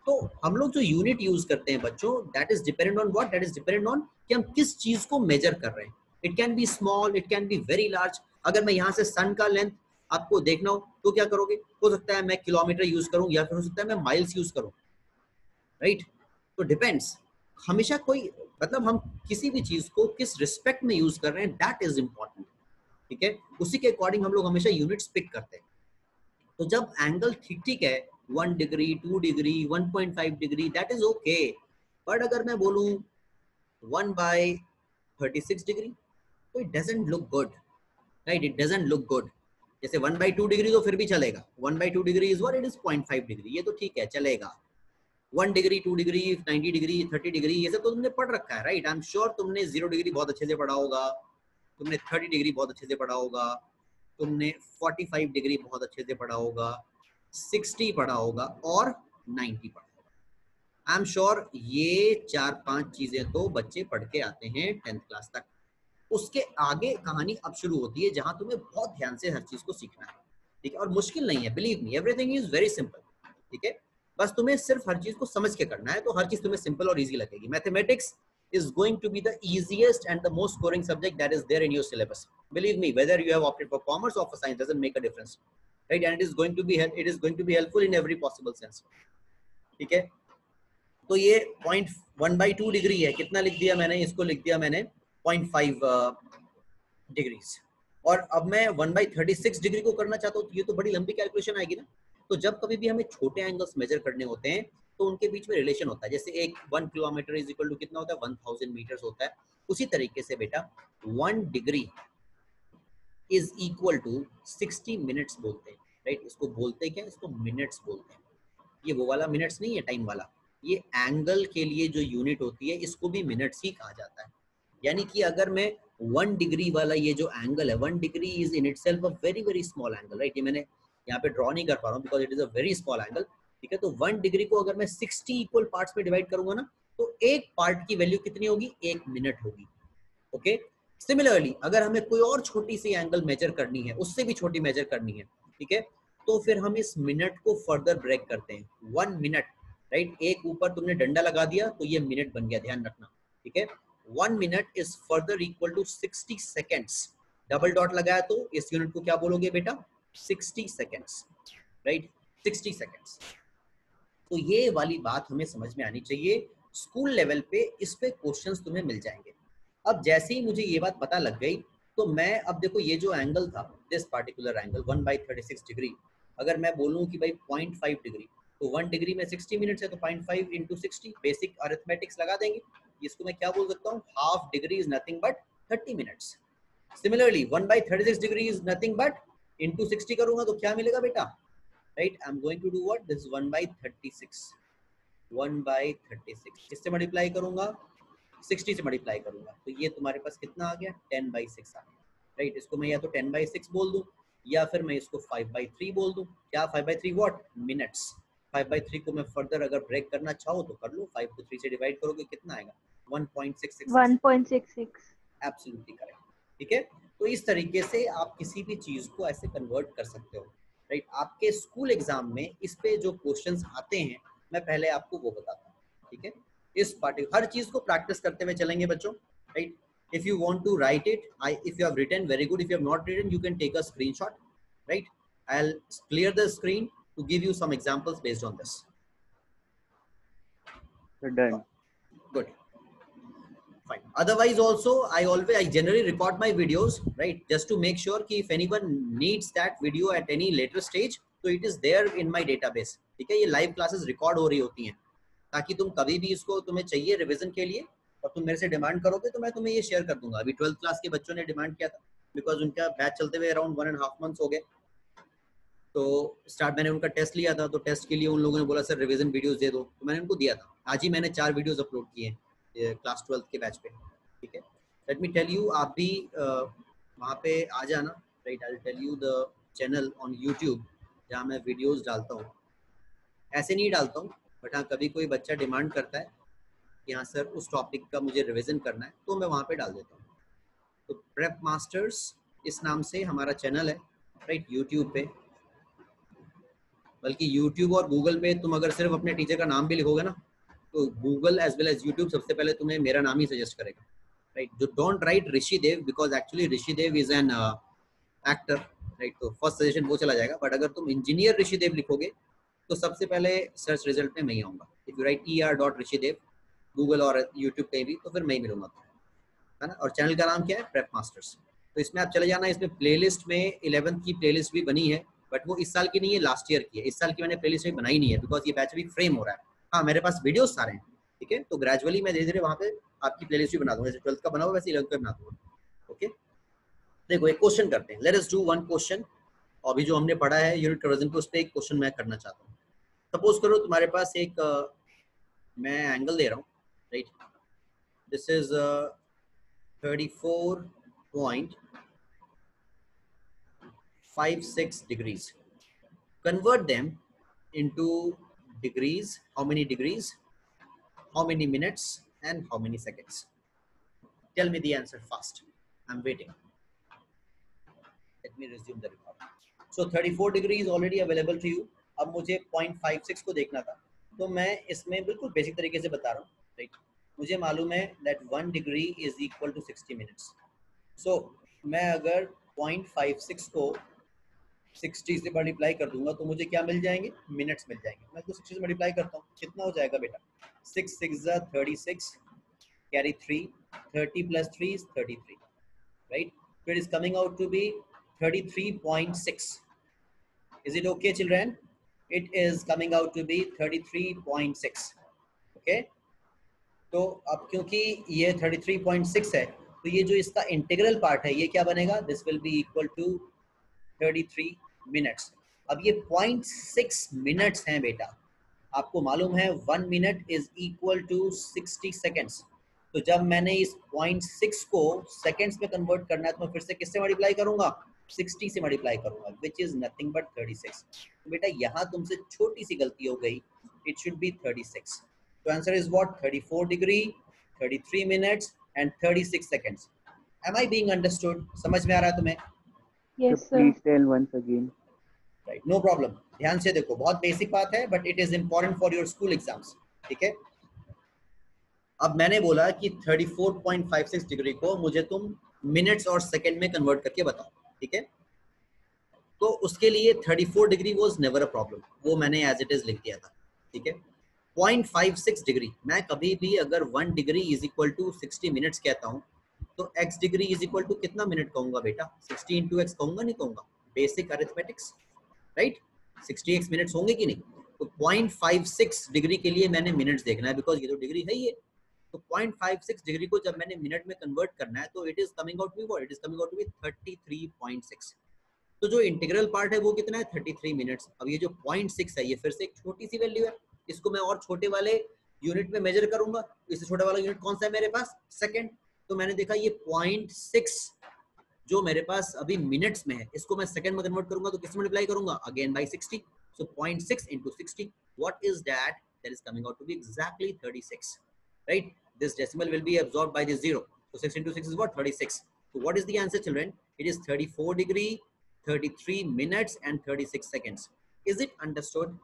तो हम लोग जो यूनिट यूज करते हैं बच्चों, that is dependent on what, that is dependent on कि हम किस चीज को मेजर कर रहे हैं. It can be small, it can be very large. अगर मैं यहाँ से सन का लेंथ आपको देखना हो तो क्या करोगे? हो सकता है मैं किलोमीटर यूज करूं या फिर हो सकता है मैं माइल्स यूज करूं, राइट? तो डिपेंड्स. हमेशा कोई मतलब हम किसी भी चीज को किस रिस्पेक्ट में यूज कर रहे हैं, दैट इज इंपॉर्टेंट. ठीक है, उसी के अकॉर्डिंग हम लोग हमेशा यूनिट्स पिक करते हैं. तो जब एंगल ठीक ठीक है, one degree, two degree, one point five degree, that is okay. But अगर मैं बोलूं one by thirty six degree, तो it doesn't look good, right? It doesn't look good. जैसे वन बाई टू डिग्री तो फिर भी चलेगा. One by two degree is what? It is point five degree. ये तो ठीक है, चलेगा. One degree, two degree, ninety degree, thirty degree, ये सब तो तुमने पढ़ रखा है, राइट? आई एम श्योर तुमने जीरो डिग्री बहुत अच्छे से पढ़ा होगा, तुमने थर्टी डिग्री बहुत अच्छे से पढ़ा होगा, तुमने फोर्टी फाइव डिग्री बहुत अच्छे से पढ़ा होगा, सिक्सटी पढ़ा होगा और नाइंटी पढ़ा होगा. आई एम श्योर ये चार पांच चीजें तो बच्चे पढ़ के आते हैं टेंथ क्लास तक. उसके आगे कहानी अब शुरू होती है जहां तुम्हें बहुत ध्यान से हर चीज को सीखना है. ठीक है, और मुश्किल नहीं है, believe me, everything is very simple. ठीक है, बस तुम्हें सिर्फ हर चीज को समझ के करना है, तो हर चीज तुम्हें सिंपल और इजी लगेगी. Mathematics is going to be the easiest and the most scoring subject that is there in your syllabus. Believe me, whether you have opted for commerce or for science doesn't make a difference, right? And it is going to be it is going to be helpful in every possible sense. ठीक है, तो ये point one by two degree है. कितना लिख दिया मैंने? इसको लिख दिया मैंने पॉइंट फाइव डिग्रीज. और अब मैं one by thirty six degree को करना चाहता हूँ, तो ये तो बड़ी लंबी कैलकुलेशन आएगी ना. तो जब कभी भी हमें छोटे एंगल्स मेजर करने होते हैं तो उनके बीच में रिलेशन होता है. जैसे एक one kilometre is equal to कितना होता है? वन थाउजेंड मीटर्स होता है. उसी तरीके से बेटा one degree is equal to sixty minutes बोलते हैं, राइट? इसको बोलते क्या? इसको मिनट्स बोलते हैं. ये वो वाला मिनट्स नहीं है टाइम वाला, ये एंगल के लिए जो यूनिट होती है इसको भी मिनट्स ही कहा जाता है. यानी कि अगर मैं वन डिग्री वाला ये जो एंगल है, one degree is in itself a very very small angle, right? ये मैंने यहाँ पे ड्रॉ नहीं कर पा रहा हूँ because it is a very small angle. ठीक है, तो वन डिग्री को अगर मैं सिक्सटी इक्वल पार्ट्स में डिवाइड करूंगा ना, तो एक पार्ट की वैल्यू कितनी होगी? एक मिनट होगी. ओके, सिमिलरली अगर हमें कोई और छोटी सी एंगल मेजर करनी है, उससे भी छोटी मेजर करनी है, ठीक है, तो फिर हम इस मिनट को फर्दर ब्रेक करते हैं. One minute, right? एक ऊपर तुमने डंडा लगा दिया तो ये मिनट बन गया, ध्यान रखना. ठीक है, one minute is further equal to sixty seconds. Double dot लगाया तो इस यूनिट को क्या बोलोगे बेटा? Sixty seconds, right? Sixty seconds. तो ये वाली बात हमें समझ में आनी चाहिए. स्कूल लेवल पे इस पे क्वेश्चंस तुम्हें मिल जाएंगे. अब जैसे ही मुझे ये बात पता लग गई तो मैं अब देखो ये जो एंगल था, this particular angle one by thirty six degree, अगर मैं बोलूँ कि भाई पॉइंट फाइव डिग्री, तो वन डिग्री में सिक्सटी मिनट्स है, तो point five into sixty, basic arithmetics लगा देंगे. इसको मैं क्या बोल सकता हूँ? Half degree is nothing but thirty minutes. Similarly one by thirty six degree is nothing but into sixty करूंगा तो क्या मिलेगा बेटा? Right, I am going to do what? This one by thirty six, one by thirty six किससे multiply करूंगा? Sixty से multiply करूंगा, तो ये तुम्हारे पास कितना आ गया? टेन बाई सिक्स आ गया, राइट? इसको मैं या तो टेन बाई सिक्स बोल दूं या फिर मैं इसको फाइव बाई थ्री बोल दूं. क्या five by three? What? Minutes. Five by three को मैं फर्दर अगर ब्रेक करना चाहो तो कर लो. फाइव को थ्री से डिवाइड करोगे कितना आएगा? One point six six. One point six six. Absolutely correct. ठीक है, तो इस तरीके से आप किसी भी चीज को ऐसे कन्वर्ट कर सकते हो, राइट? आपके स्कूल एग्जाम में इस पे जो क्वेश्चंस आते हैं मैं पहले आपको वो बताता हूँ. ठीक है, इस पार्टी हर चीज को प्रैक्टिस करते हुए चलेंगे बच्चों, right? If you want to write it, I if you have written, very good. If you have not written, you can take a screenshot, right? I will clear the screen to give you some examples based on this. Done. Good. Fine. Otherwise also I always I generally record my videos, right, just to make sure कि if anyone needs that video at any later stage, so it is there in my database. ठीक है, ये live classes record हो रही होती हैं ताकि तुम कभी भी इसको तुम्हें चाहिए रिवीजन के लिए और तुम मेरे से डिमांड करोगे तो मैं तुम्हें ये शेयर कर दूंगा. अभी ट्वेल्थ क्लास के बच्चों ने डिमांड किया था बिकॉज उनका बैच चलते हुए around one and half months हो गए. तो स्टार्ट मैंने उनका टेस्ट लिया था, तो टेस्ट के लिए उन लोगों ने बोला सर रिवीजन वीडियोस दे दो, तो मैंने उनको दिया था. आज ही मैंने चार वीडियोस अपलोड किए हैं क्लास ट्वेल्थ के बैच पे. ठीक है, लेट मी टेल यू, आप भी वहाँ पे आ जाना, right? I will tell you the channel on YouTube जहाँ मैं वीडियोस डालता हूँ. ऐसे नहीं डालता हूँ, बट हाँ कभी कोई बच्चा डिमांड करता है कि हाँ सर उस टॉपिक का मुझे रिवीजन करना है, तो मैं वहाँ पे डाल देता हूँ. तो प्रेप मास्टर्स इस नाम से हमारा चैनल है, राइट? यूट्यूब पे बल्कि यूट्यूब और गूगल पे तुम अगर सिर्फ अपने टीचर का नाम भी लिखोगे ना, तो Google as well as YouTube सबसे पहले तुम्हें मेरा नाम ही सजेस्ट करेगा, राइट। जो don't write Rishi Dev, because actually Rishi Dev is an actor, right. तो फर्स्ट सजेशन वो चला जाएगा। बट अगर तुम इंजीनियर ऋषि देव लिखोगे तो सबसे पहले सर्च रिजल्ट में मैं ही आऊँगा। If you write E R dot Rishi Dev Google और यूट्यूब पे भी, तो फिर मैं ही मिलूंगा, है ना। और चैनल का नाम क्या है? Prep Masters. तो इसमें आप चले जाना, इसमें प्लेलिस्ट में इलेवेंथ की प्लेलिस्ट भी बनी है, बट वो इस साल की नहीं है, लास्ट ईयर की है। इस साल की मैंने प्लेलिस्ट में बनाई नहीं है, बिकॉज ये बैच अभी फ्रेम हो रहा है। हाँ, मेरे पास वीडियोस सारे हैं, ठीक है। तो ग्रेजुअली मैं धीरे धीरे वहाँ पे आपकी प्लेलिस्ट भी बना दूंगा, जैसे ट्वेल्थ का बना हुआ वैसे इलेवंथ का बना दूंगा, ओके। देखो एक क्वेश्चन करते हैं, let us do one question. अभी जो हमने पढ़ा है यूनिट कन्वर्जन पे, उस पर एक क्वेश्चन मैं करना चाहता हूँ। सपोज करो तुम्हारे पास एक uh, मैं एंगल दे रहा हूँ, right. This is thirty four point five six degrees. Convert them into degrees. How many degrees? How many minutes? And how many seconds? Tell me the answer fast. I'm waiting. Let me resume the recording. So thirty-four degree is already available to you. अब मुझे zero point five six को देखना था, तो मैं इसमें बिल्कुल basic तरीके से बता रहा हूँ, राइट। मुझे मालूम है that one degree is equal to sixty minutes. So मैं अगर zero point five six को सिक्सटी से मल्टीप्लाई कर दूंगा तो मुझे क्या मिल जाएंगे? मिनट्स मिल जाएंगे। मैं तो सिक्सटी से मल्टीप्लाई करता हूँ, कितना हो जाएगा बेटा? सिक्स सिक्स जा thirty six, carry three, thirty plus three is thirty three, right. So it is coming out to be thirty-three point six. Is it okay, children? It is coming out to be thirty-three point six. Okay. तो अब क्योंकि ये thirty-three point six है, तो ये जो इसका integral part है ये क्या बनेगा? This will be equal to thirty-three minutes. अब ये zero point six मिनट्स हैं बेटा। आपको मालूम है one minute is equal to sixty seconds. तो जब मैंने इस zero point six को सेकंड्स में कन्वर्ट करना है तो मैं फिर से किससे मल्टीप्लाई करूंगा? sixty से मल्टीप्लाई करूंगा, which is nothing but thirty-six. तो बेटा यहाँ तुमसे छोटी सी गलती हो गई, it should be thirty-six. तो answer is what? thirty-four degree, thirty-three minutes and thirty-six seconds. Am I being understood? समझ में आ रहा है तुम्हें? Yes, So sir. please tell once again. Right, no problem. ध्यान से देखो, बहुत बेसिक बात है, but it is important for your school exams. ठीक है। अब मैंने बोला कि thirty-four point five six degree को मुझे तुम मिनट्स और सेकंड में कन्वर्ट करके बताओ, ठीक है। तो उसके लिए thirty-four degree was never a problem, वो मैंने एज इट इज लिख दिया था, ठीक है। zero point five six degree, मैं कभी भी अगर one degree is equal to sixty minutes कहता हूँ तो x degree is equal to कितना मिनट कहूंगा बेटा? sixty इंटू एक्स कहूंगा, नहीं कहूंगा? Basic arithmetics, right. sixty x minutes होंगे कि नहीं? तो zero point five six degree के लिए मैंने मिनट्स देखना है, बिकॉज ये तो डिग्री है ही है। तो zero point five six degree को जब मैंने मिनट में कन्वर्ट करना है तो it is coming out to be what? It is coming out to be thirty-three point six. तो जो इंटीग्रल पार्ट है वो कितना है? thirty-three minutes. अब ये जो zero point six है ये फिर से एक छोटी सी वैल्यू है, इसको मैं और छोटे वाले यूनिट में मेजर करूंगा। इससे छोटा वाला यूनिट कौन सा है मेरे पास? सेकंड। तो मैंने देखा ये zero point six जो मेरे पास अभी मिनट्स में है, इसको मैं सेकंड में कन्वर्ट करूंगा तो किससे मल्टीप्लाई करूंगा? Again by sixty. So zero point six into sixty, what is that? That is coming out to be exactly thirty-six, right? This decimal will be absorbed by the zero. So six into six is what? thirty-six. So what is the answer, children? It is thirty-four degree, thirty-three minutes and thirty-six seconds. Is it understood?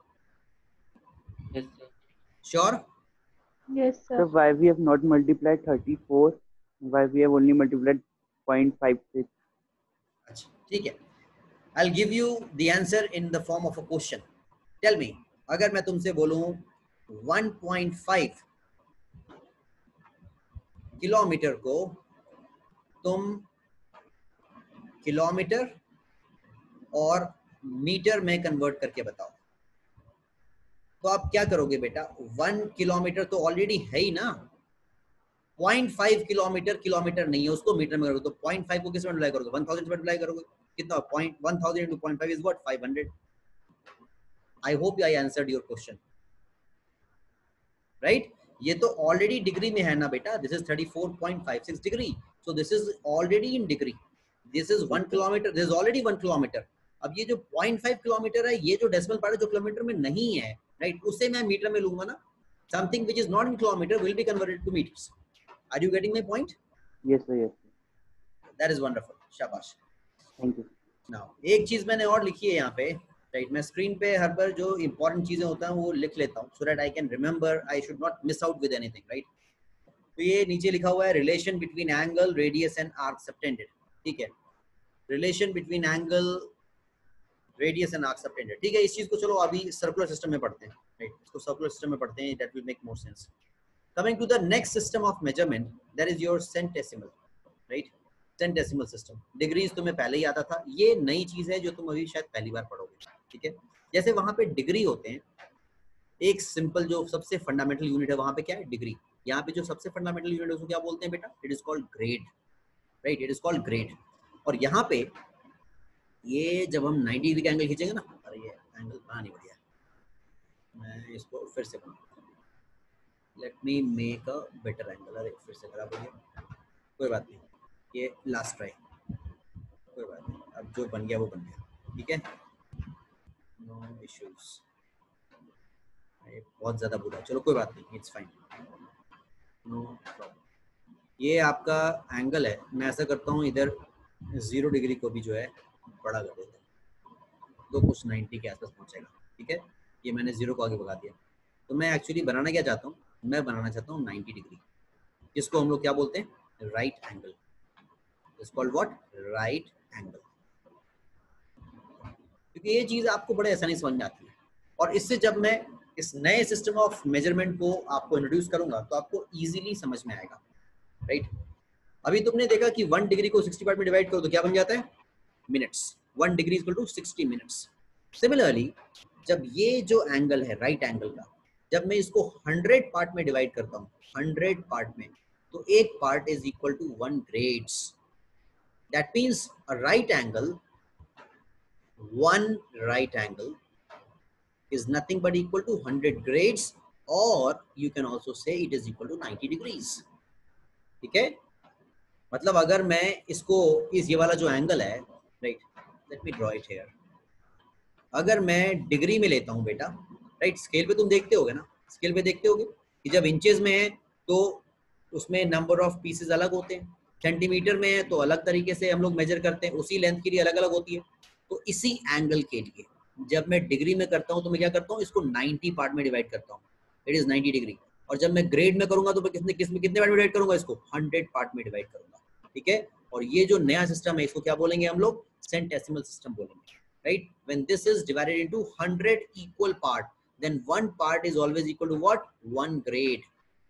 Yes, sir. Sure? Yes, So sir. why we have not multiplied thirty-four? Why we have only multiplied zero point five six? अच्छा, ठीक है। I'll give you the answer in the form of a question. Tell me, अगर मैं तुमसे बोलूं one point five kilometre को तुम kilometre और मीटर में कन्वर्ट करके बताओ, तो आप क्या करोगे बेटा? वन किलोमीटर तो ऑलरेडी है ही ना, zero point five kilometre kilometre नहीं है, उसको मीटर में करोगे तो zero point five को किस में मल्टीप्लाई करोगे? one thousand से मल्टीप्लाई करोगे, कितना? point one thousand into zero point five is what? five hundred. I hope I answered your question, right? ये तो ऑलरेडी डिग्री में है ना बेटा, this is thirty-four point five six degree, so this is already in degree, this is one kilometre, this is already one kilometre. अब ये जो zero point five kilometre है, ये जो डेसिमल पार्ट है जो किलोमीटर में नहीं है, राइट, उसे मैं मीटर में लूंगा ना। Something which is not in kilometre will be converted to metres. Are you getting my point? Yes, sir. Yes. That is wonderful, शाबाश। Thank you. नाउ एक चीज मैंने और लिखी है यहाँ पे, राइट। मैं स्क्रीन पे हर बार जो इंपॉर्टेंट चीजें होता है वो लिख लेता हूँ so that I can remember, I should not miss out with anything, right. तो ये नीचे लिखा हुआ है relation between angle, radius and arc subtended, ठीक है। Relation between angle, radius and arc subtended, ठीक है। इस चीज को चलो अभी सर्कुलर सिस्टम में पढ़ते हैं, राइट। इसको सर्कुलर सिस्टम में पढ़ते हैं, that will make more sense. Coming to the next system of measurement, that is your centesimal, right. Centesimal system, degrees तुम्हें पहले ही आता था, ये नई चीज है जो तुम अभी शायद पहली बार पढ़ोगे, ठीक है। जैसे वहां पे डिग्री होते हैं, एक सिंपल जो सबसे फंडामेंटल यूनिट है वहां पे क्या है, डिग्री। यहाँ पे जो सबसे फंडामेंटल यूनिट है उसको क्या बोलते हैं बेटा, it is called grade, right, it is called grade. और यहाँ पे ये जब हम नाइंटी डिग्री का एंगल खींचेंगे ना, अरे ये एंगल कहाँ नहीं बढ़िया, मैं इसको फिर से बनाऊँ, let me make a better angle, अरे फिर से खराब हो गया, कोई बात नहीं, ये लास्ट ट्राई, कोई बात नहीं, अब जो बन गया वो बन गया, ठीक है, नो इश्यूज। ये बहुत ज़्यादा बुरा, चलो कोई बात नहीं, इट्स फाइन, नो प्रॉब्लम। ये आपका एंगल है, मैं ऐसा करता हूँ इधर जीरो डिग्री को भी जो है बड़ा कर देता हूँ, तो कुछ नाइंटी के आसपास पहुँचेगा, ठीक है। ये मैंने जीरो को आगे भगा दिया। तो मैं एक्चुअली बनाना क्या चाहता हूँ, मैं बनाना चाहता हूँ नाइंटी डिग्री, जिसको हम लोग क्या बोलते हैं, right angle, it's called what, right angle. क्योंकि ये चीज़ आपको बड़े आसानी समझ में आती है, और इससे जब मैं इस नए सिस्टम ऑफ मेजरमेंट को आपको इंट्रोड्यूस करूंगा तो आपको इजीली समझ में आएगा, राइट। अभी तुमने देखा कि वन डिग्री को सिक्सटी पार्ट में डिवाइड करो तो क्या बन जाता है, minutes. One degree equal to sixty minutes. Similarly जब ये जो एंगल है राइट एंगल का, जब मैं इसको हंड्रेड पार्ट में डिवाइड करता हूँ, हंड्रेड पार्ट में, तो एक part is equal to one grades. That means a right angle, one right angle is nothing but equal to one hundred grades, or you can also say it is equal to ninety degrees, ठीक है। मतलब अगर मैं इसको, इस ये वाला जो एंगल है, right, let me draw it here, अगर मैं डिग्री में लेता हूँ बेटा, राइट, स्केल पे तुम देखते होगे ना, स्केल पे देखते होगे कि जब इंचेस में है तो उसमें नंबर ऑफ पीसेस अलग होते हैं, सेंटीमीटर में है तो अलग तरीके से हम लोग मेजर करते हैं, उसी लेंथ के लिए अलग अलग होती है। तो इसी एंगल के लिए जब मैं डिग्री में करता हूं तो मैं क्या करता हूं, इसको नाइंटी पार्ट में डिवाइड करता हूं, इट इज नाइंटी डिग्री। और जब मैं ग्रेड में करूंगा तो मैं कितने किस में कितने पार्ट में डिवाइड करूंगा, इसको हंड्रेड पार्ट में डिवाइड करूंगा, ठीक है। और ये जो नया सिस्टम है इसको क्या बोलेंगे हम लोग, सेंटेसिमल सिस्टम बोलेंगे, right. When this is divided into hundred equal part, then one part is always equal to what, one grade.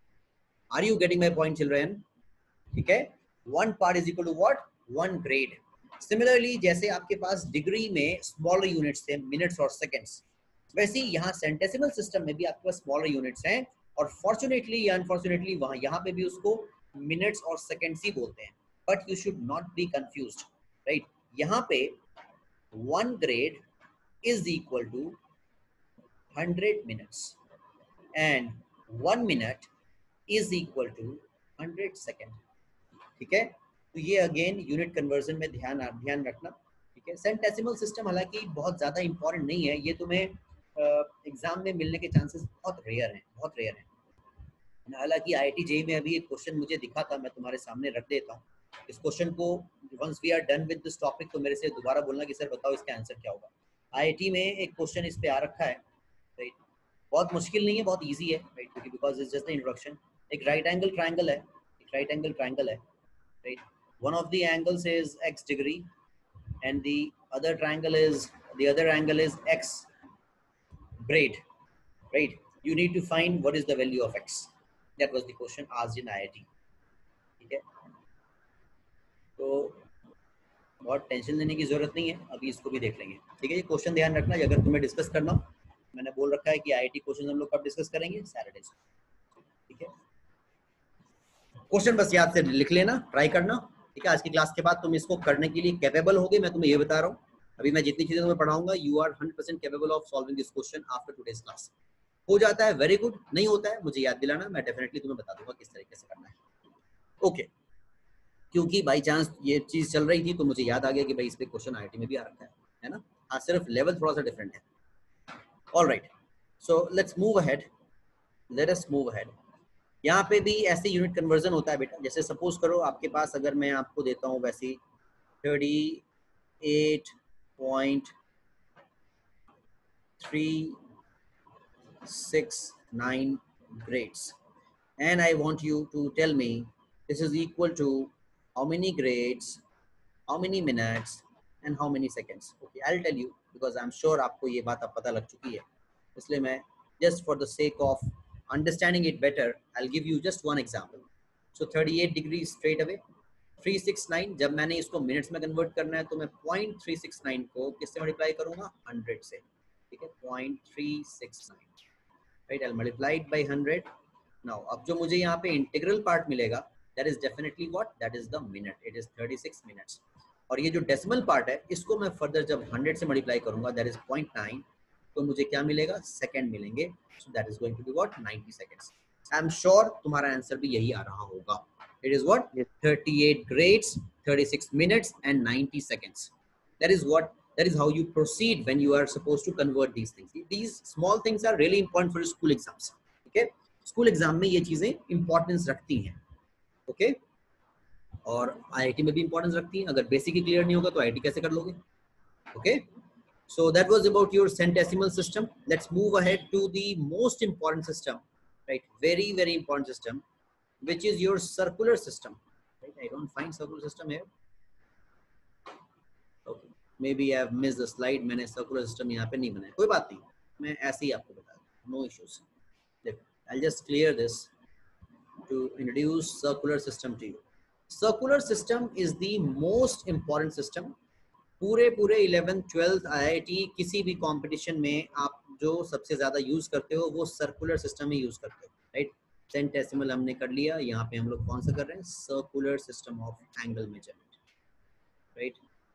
Are you getting my point children, ठीक है। One part is equal to what, one grade. Similarly जैसे आपके पास degree में smaller units थे, minutes और seconds, वैसे ही यहाँ सेंटेसिमल सिस्टम में भी आपके पास स्मॉलर यूनिट्स हैं, और फॉर्चुनेटली या अनफॉर्चुनेटली वहाँ यहाँ पे भी उसको मिनट्स और सेकंड्स ही बोलते हैं, but you should not be confused, right. यहाँ पे one grade is equal to hundred minutes and one minute is equal to hundred second, ठीक है। तो ये अगेन यूनिट कन्वर्जन में ध्यान ध्यान रखना, ठीक है। सेंटेसिमल सिस्टम हालांकि बहुत ज़्यादा इंपॉर्टेंट नहीं है, ये तुम्हें एग्जाम uh, में मिलने के चांसेस बहुत रेयर हैं, बहुत रेयर हैं। हालांकि आई आई टी जेई में अभी एक क्वेश्चन मुझे दिखा था, मैं तुम्हारे सामने रख देता हूँ इस क्वेश्चन को। Once we are done with this topic तो मेरे से दोबारा बोलना कि सर बताओ इसका आंसर क्या होगा। आई आई टी में एक क्वेश्चन इस पे आ रखा है, राइट। बहुत मुश्किल नहीं है, बहुत ईजी है, राइट, क्योंकि because it's just the introduction. एक राइट एंगल ट्राइंगल है, एक राइट एंगल ट्राइंगल है, right. One of the angles is x degree and the other triangle is the other angle is x grade, right? You need to find what is the value of x. That was the question asked in I I T, ठीक है। तो बहुत tension लेने की जरूरत नहीं है, अभी इसको भी देख लेंगे, ठीक है। ये क्वेश्चन ध्यान रखना, अगर तुम्हें डिस्कस करना, मैंने बोल रखा है कि आई आई टी क्वेश्चन हम लोग कब डिस्कस करेंगे, सैटरडे, ठीक है। क्वेश्चन बस याद से लिख लेना, ट्राई करना, ठीक है। आज की क्लास के बाद तुम इसको करने के लिए कैपेबल होगे, मैं तुम्हें ये बता रहा हूँ। अभी मैं जितनी चीजें तुम्हें पढ़ाऊंगा, you are hundred percent capable of solving this question after today's class. हो जाता है वेरी गुड, नहीं होता है मुझे याद दिलाना, मैं डेफिनेटली तुम्हें बता दूंगा किस तरीके से करना है, ओके। क्योंकि बाई चांस ये चीज चल रही थी तो मुझे याद आ गया कि भाई इस पे क्वेश्चन आई आई टी में भी आ रखा है, है ना। हाँ, सिर्फ लेवल थोड़ा सा डिफरेंट है। Alright, so let's move ahead, let us move ahead. यहाँ पे भी ऐसे यूनिट कन्वर्जन होता है बेटा। जैसे सपोज करो आपके पास, अगर मैं आपको देता हूँ वैसे thirty eight point three, six, nine grades. And I want you to tell me this is equal to how many grades, how many minutes, and how many seconds. Okay, I'll tell you because I'm sure आपको ये बात अब पता लग चुकी है. इसलिए मैं just for the sake of understanding it better, I'll give you just one example. So thirty-eight degrees straight away. three sixty-nine, जब मैंने इसको मिनट्स में कन्वर्ट करना है तो मैं पॉइंट थ्री सिक्स नाइन को किससे मल्टीप्लाई करूंगा, हंड्रेड से. ठीक है, point three six nine, right. I multiply it by hundred. Now अब जो मुझे यहाँ पे इंटीग्रल पार्ट मिलेगा, that is definitely what, that is the minute. It is thirty six minutes. और ये जो डेसिमल पार्ट है इसको मैं फर्दर जब हंड्रेड से मल्टीप्लाई करूंगा, दैट इज पॉइंट नाइन, तो मुझे क्या मिलेगा, सेकंड मिलेंगे. So that is going to be what, ninety seconds. I am sure तुम्हारा आंसर भी यही आ रहा होगा. It is what? Yes. thirty-eight grades, thirty-six minutes and ninety seconds. That is what, that is how you proceed when you are supposed to convert these things. These small things are really important for school exams. Okay? School exam में ये चीजें importance रखती हैं. Okay? और I I T में भी importance रखती हैं. अगर basic ही clear नहीं होगा तो I I T कैसे कर लोगे? Okay? So that was about your centesimal system. Let's move ahead to the most important system, right? Very, very important system, which is your circular system. Right? I don't find circular system here. Okay. Maybe I have missed the slide. मैंने circular system यहाँ पे नहीं बनाया. कोई बात नहीं. मैं ऐसे ही आपको बता दूँ. No issues. I'll just clear this to introduce circular system to you. Circular system is the most important system. पूरे पूरे eleventh twelfth I I T किसी भी कंपटीशन में आप जो सबसे ज्यादा यूज करते हो वो सर्कुलर सिस्टम ही यूज करते हो. राइट. सेंटेसिमल हमने कर लिया. यहाँ पे हम लोग कौन सा कर रहे हैं, circular system of angle measurement. Right.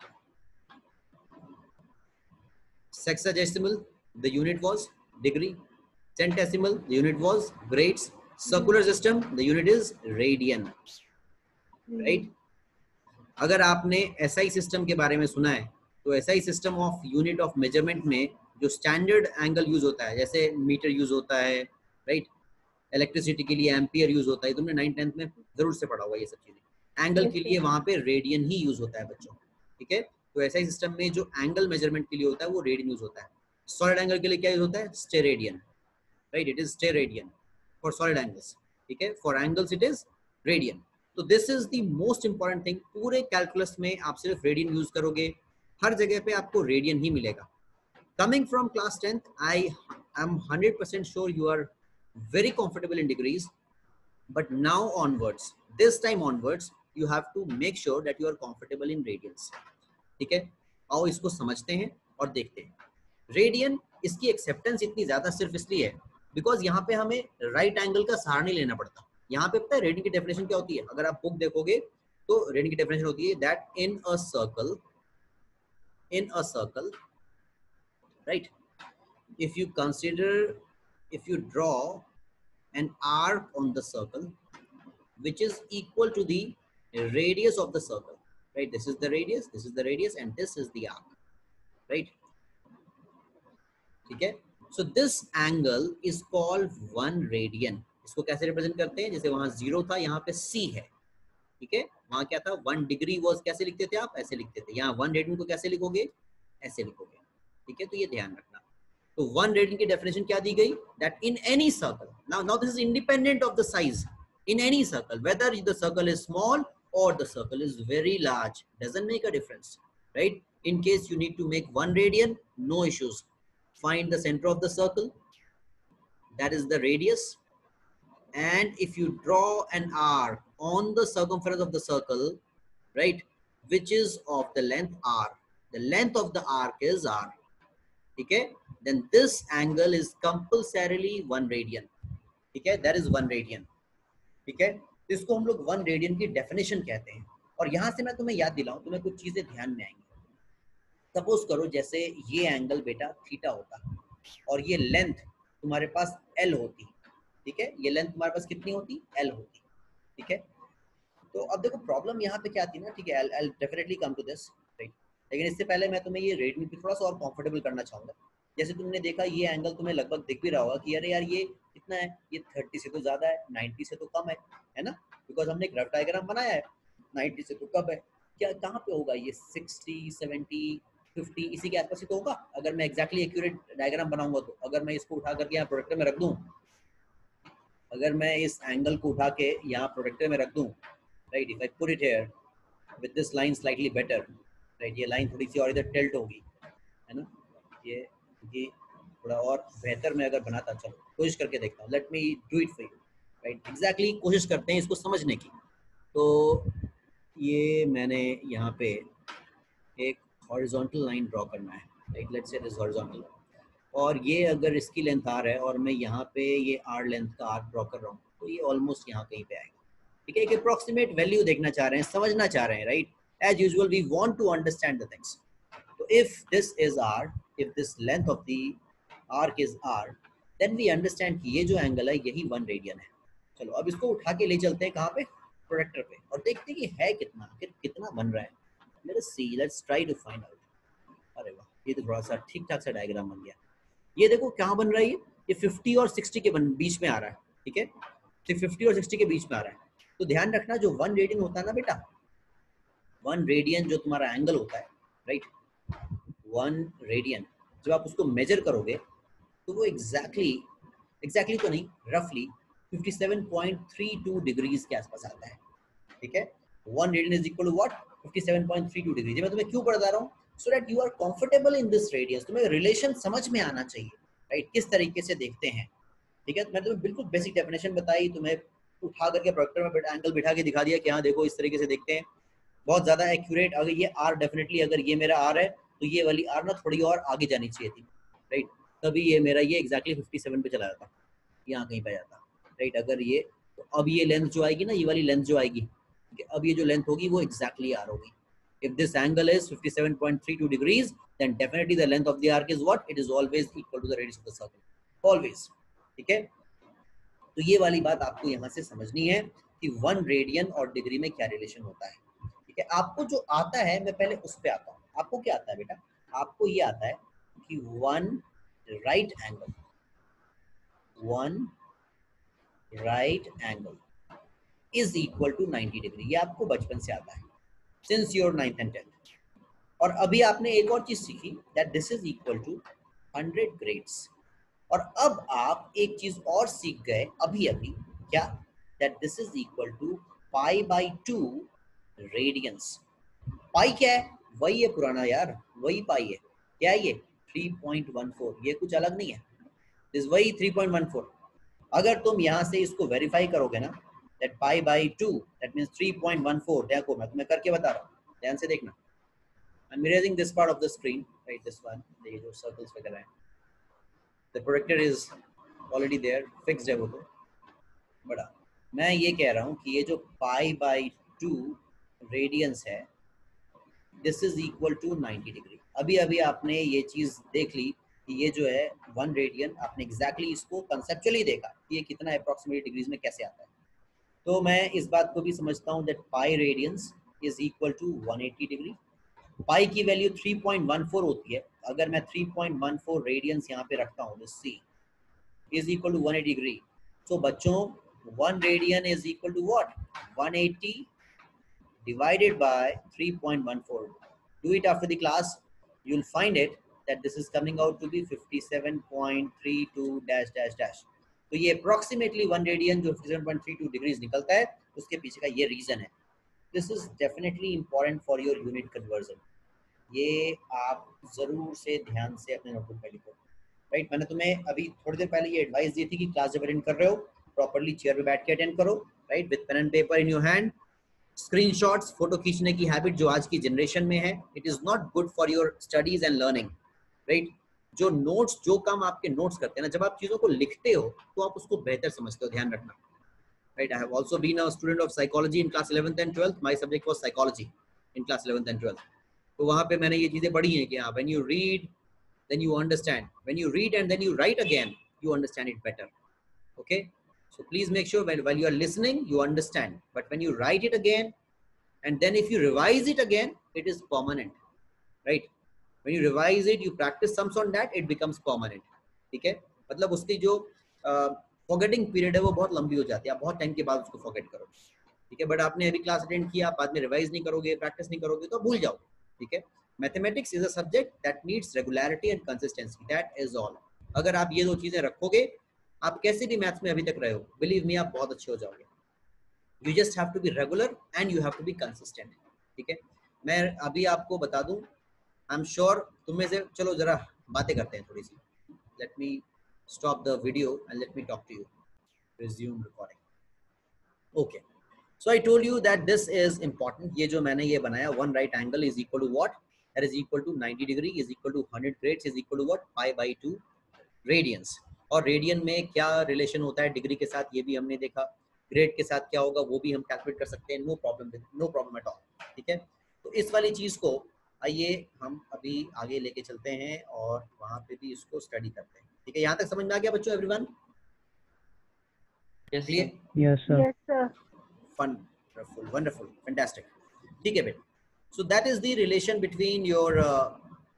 Sexagesimal the unit was degree. Centesimal the unit was grades. Circular system the unit is radian. Right. अगर आपने एस आई सिस्टम के बारे में सुना है तो S I system of unit of measurement में जो स्टैंडर्ड एंगल यूज होता है, जैसे मीटर यूज होता है, राइट. इलेक्ट्रिसिटी के लिए एम्पियर यूज होता है. तुमने नाइन्थ टेंथ में जरूर से पढ़ा होगा ये सब चीजें. एंगल के लिए वहां पे रेडियन ही यूज होता है बच्चों. ठीक है. तो एस आई सिस्टम में जो एंगल मेजरमेंट के लिए होता है वो रेडियन यूज होता है. सॉलिड एंगल के लिए क्या यूज होता है, steradian. Right. It is steradian for solid angles. ठीक है. For angles it is radian. तो this is the most important thing. पूरे कैलकुलस में आप सिर्फ रेडियन यूज करोगे. हर जगह पे आपको रेडियन ही मिलेगा. Coming from class tenth, I am hundred percent sure you are very comfortable in degrees, but now onwards, this time onwards, you have to make sure that you are comfortable in radians. ठीक है. आओ इसको समझते हैं और देखते हैं. Radian, इसकी एक्सेप्टेंस इतनी ज्यादा सिर्फ इसलिए है बिकॉज यहाँ पे हमें राइट एंगल का सहारा नहीं लेना पड़ता. यहाँ पे पता है रेडियन की डेफिनेशन क्या होती है, अगर आप बुक देखोगे तो रेडियन की डेफिनेशन होती है that in a circle, in a circle, right, if you consider, if you draw an arc on the circle which is equal to the radius of the circle, right? This is the radius, this is the radius, and this is the arc, right? ठीक है. So this angle is called one radian. इसको कैसे represent करते हैं, जैसे वहां zero था यहाँ पे c है. ठीक है. वहां क्या था, वन डिग्री वॉज कैसे लिखते थे आप, ऐसे लिखते थे. यहाँ वन रेडियन को कैसे लिखोगे, ऐसे लिखोगे. ठीक है. तो ये ध्यान रखना. तो वन रेडियन की डेफिनेशन क्या दी गई, that in any circle, now now this is independent of the size, in any circle, whether the circle is small or the circle is very large, doesn't make a difference, right? In case you need to make one radian, no issues. Find the center of the circle, that is the radius, and if you draw an arc on the circumference of the circle, right, which is of the length r, the length of the arc is r, okay, then this angle is compulsorily one radian. Okay, that is one radian. ठीक है. इसको हम लोग one radian की definition कहते हैं. और यहां से मैं तुम्हें याद दिलाऊं, तुम्हें कुछ चीजें ध्यान में आएंगी. सपोज करो जैसे ये एंगल बेटा थीटा होता और ये लेंथ तुम्हारे पास एल होती. ठीक है. ये लेंथ तुम्हारे पास कितनी होती, एल होती. ठीक है. तो अब देखो प्रॉब्लम यहाँ पे क्या आती है ना. ठीक है, I definitely come to this, right. लेकिन इससे पहले मैं तुम्हें ये रेडियन की थोड़ा सा और कंफर्टेबल करना चाहूंगा. जैसे तुमने देखा ये एंगल तुम्हें लगभग दिख भी रहा होगा कि अरे यार ये कितना है, ये थर्टी से तो ज्यादा है, नाइन्टी से तो कम है, है ना, बिकॉज हमने ग्राफ डायग्राम बनाया है. नाइन्टी से तो कम है, क्या कहाँ पे होगा ये, सिक्सटी, सेवेंटी, फिफ्टी इसी के आसपास ही तो होगा अगर मैं एक्जैक्टली एक्यूरेट डायग्राम बनाऊंगा तो। अगर मैं इसको उठा करके यहाँ प्रोडक्टर में रख दूँ, अगर मैं इस एंगल को उठा के यहाँ प्रोडक्टर में रख दूँ, right, if I put it here with this line slightly better, right, ये लाइन थोड़ी सी और इधर टिल्ट होगी, है ना, ये ये थोड़ा और बेहतर मैं अगर बनाता, चलो कोशिश करके देखता हूँ, let me do it for you, right, exactly कोशिश करते हैं इसको समझने की। तो ये मैंने यहाँ पे एक हॉरिजॉन्टल लाइन ड्रॉ करना है, right, let's say this horizontal, और ये अगर इसकी लेंथ आर है और मैं यहाँ पे ये आर लेंथ का आर्क ड्रॉ कर रहा हूँ, तो ये ऑलमोस्ट यहाँ कहीं पे आएगा, ठीक है। एक अप्रोक्सीमेट वैल्यू देखना चाह रहे हैं, समझना चाह रहे हैं, right, as usual we want to understand the things. तो if this is R, if this length of the arc is R, then we understand कि ये जो एंगल है यही वन रेडियन है। चलो अब इसको उठा के ले चलते हैं कहाँ पे, प्रोडक्टर पे, और देखते हैं कि है कितना, कि, कितना बन रहा है। Let's see, let's try to find out. अरे वाह, ये तो थोड़ा सा ठीक ठाक सा डायग्राम बन गया। ये देखो कहाँ बन रहा है, ये फिफ्टी और सिक्सटी के बीच में आ रहा है, ठीक है, तो फिफ्टी और सिक्सटी के बीच में आ रहा है। तो ध्यान रखना, जो वन रेडियन होता है ना बेटा, वन रेडियन जो तुम्हारा एंगल होता है, राइट, वन रेडियन जब आप उसको मेजर करोगे तो वो एग्जैक्टली एग्जैक्टली तो नहीं, रफली fifty seven point three two degrees के आसपास आता है, ठीक है। One radian is equal to what, fifty seven point three two degree. मैं तुम्हें क्यों बता रहा हूँ, so that you are comfortable in this radius, तुम्हें रिलेशन समझ में आना चाहिए, राइट, किस तरीके से देखते हैं, ठीक है। मैं तुम्हें बिल्कुल बेसिक डेफिनेशन बताई, तुम्हें उठा करके प्रोडक्टर में एंगल बिठा के दिखा दिया कि हाँ देखो इस तरीके से देखते हैं, बहुत ज्यादा एक्यूरेट। अगर ये आर डेफिनेटली, अगर ये मेरा आर है तो ये वाली आर ना थोड़ी और आगे जानी चाहिए थी, राइट, तभी ये मेरा ये एग्जैक्टली फिफ्टी सेवन पे चला जाता, यहाँ कहीं पे जाता, राइट। अगर ये, तो अब ये लेंथ जो आएगी ना, ये वाली लेंथ जो आएगी, अब ये जो लेंथ होगी वो एग्जैक्टली आर होगी। If this angle is fifty-seven point three two degrees, then definitely the length of the arc is what? It is always equal to the radius of the circle. Always. ठीक है? तो ये वाली बात आपको यहाँ से समझनी है कि वन रेडियन और डिग्री में क्या रिलेशन होता है, ठीक है। आपको जो आता है, मैं पहले उस पे आता हूँ। आपको क्या आता है बेटा? आपको ये आता है कि one right angle, one right angle is equal to ninety degree. ये आपको बचपन से आता है, since your ninth and tenth. और अभी आपने एक और चीज सीखी, that this is equal to hundred grades. और अब आप एक चीज और सीख गए अभी अभी, क्या? That this is equal to pi by two radians. Pi क्या है? वही है पुराना यार, वही पाई है। क्या है ये? Three point one four. ये कुछ अलग नहीं है, दिस वही थ्री पॉइंट वन फोर। अगर तुम यहाँ से इसको वेरीफाई करोगे ना, that pi by two, that means three point one four. देखो मैं तुम्हें करके बता रहा हूँ, ध्यान से देखना। I'm erasing this part of the screen, right? This one, ये जो circles वगैरह हैं, the projector is already there, fixed है वो तो बड़ा। मैं ये कह रहा हूँ कि ये जो pi by two radians है, this is equal to ninety degree। अभी अभी आपने ये चीज देख ली कि ये जो है वन रेडियन, आपने exactly इसको conceptually देखा कि ये कितना approximately डिग्रीज में कैसे आता है। तो मैं इस बात को भी समझता हूँ that pi radians is equal to one eighty degree. Pi की value three point one four होती है। अगर मैं three point one four radians यहाँ पे रखता हूँ, see is equal to one eighty degree. तो बच्चों one radian is equal to what? one eighty divided by three point one four. Do it after the class. You'll find it that this is coming out to be fifty-seven point three two dash dash dash. तो ये approximately one radian जो fifty-seven point three two degrees निकलता है, उसके पीछे का ये reason है। This is definitely important for your unit conversion. ये आप जरूर से ध्यान से अपने नोटबुक में लिखो, राइट। मैंने तुम्हें अभी थोड़ी देर पहले ये एडवाइस दी थी कि क्लास जब अटेंड कर रहे हो प्रॉपर्ली चेयर पे बैठ के अटेंड करो, right, with pen and paper in your hand. Screenshots, photo खींचने की हैबिट जो आज की जनरेशन में है, it is not good for your studies and learning, right. जो नोट्स, जो काम आपके नोट्स करते हैं ना, जब आप चीजों को लिखते हो तो आप उसको बेहतर समझते हो, ध्यान रखना, right. I have also been a student of psychology in class eleventh and twelfth. My subject was psychology in class eleventh and twelfth. तो वहां पे मैंने ये चीजें पढ़ी हैं कि हाँ, when you read then you understand, when you read and then you write again, you understand it better, okay. So please make sure when you are listening you understand, but when you write it again and then if you revise it again, it is permanent, right? When you revise it, you practice sums on that, it becomes permanent, ठीक है। मतलब उसकी जो forgetting period है वो बहुत लंबी हो जाती है, आप बहुत टाइम के बाद उसको फॉरगेट करो, ठीक है। बट आपने अभी क्लास अटेंड किया, आप बाद में रिवाइज नहीं करोगे, प्रैक्टिस नहीं करोगे तो भूल जाओगे, ठीक है। Mathematics is a subject that needs regularity and consistency, that is all. अगर आप ये दो चीजें रखोगे, आप कैसे भी मैथ्स में अभी तक रहे हो, बिलीव मी आप बहुत अच्छे हो जाओगे। You just have to be regular and you have to be consistent. ठीक है, मैं अभी आपको बता दूं, आई एम श्योर तुम में से, चलो जरा बातें करते हैं थोड़ी सी। Let me stop the video and let me talk to you. Resume recording. Okay, so I told you that this is important. ये जो मैंने ये बनाया, one right angle is equal to what, that is equal to ninety degree is equal to hundred grades is equal to what, pi by two radians. और radian में क्या रिलेशन होता है डिग्री के साथ, ये भी हमने देखा। ग्रेड के साथ क्या होगा वो भी हम कैलकुलेट कर सकते हैं, no problem, no problem at all. ठीक है, तो इस वाली चीज को आइए हम अभी आगे लेके चलते हैं और वहां पे भी इसको स्टडी करते हैं। ठीक है, यहाँ तक समझ में आ गया बच्चों, everyone Yes, clear? sir. Yes, sir. Yes, sir. Wonderful, wonderful, fantastic. ठीक है बेटा, so that is the relation between your uh,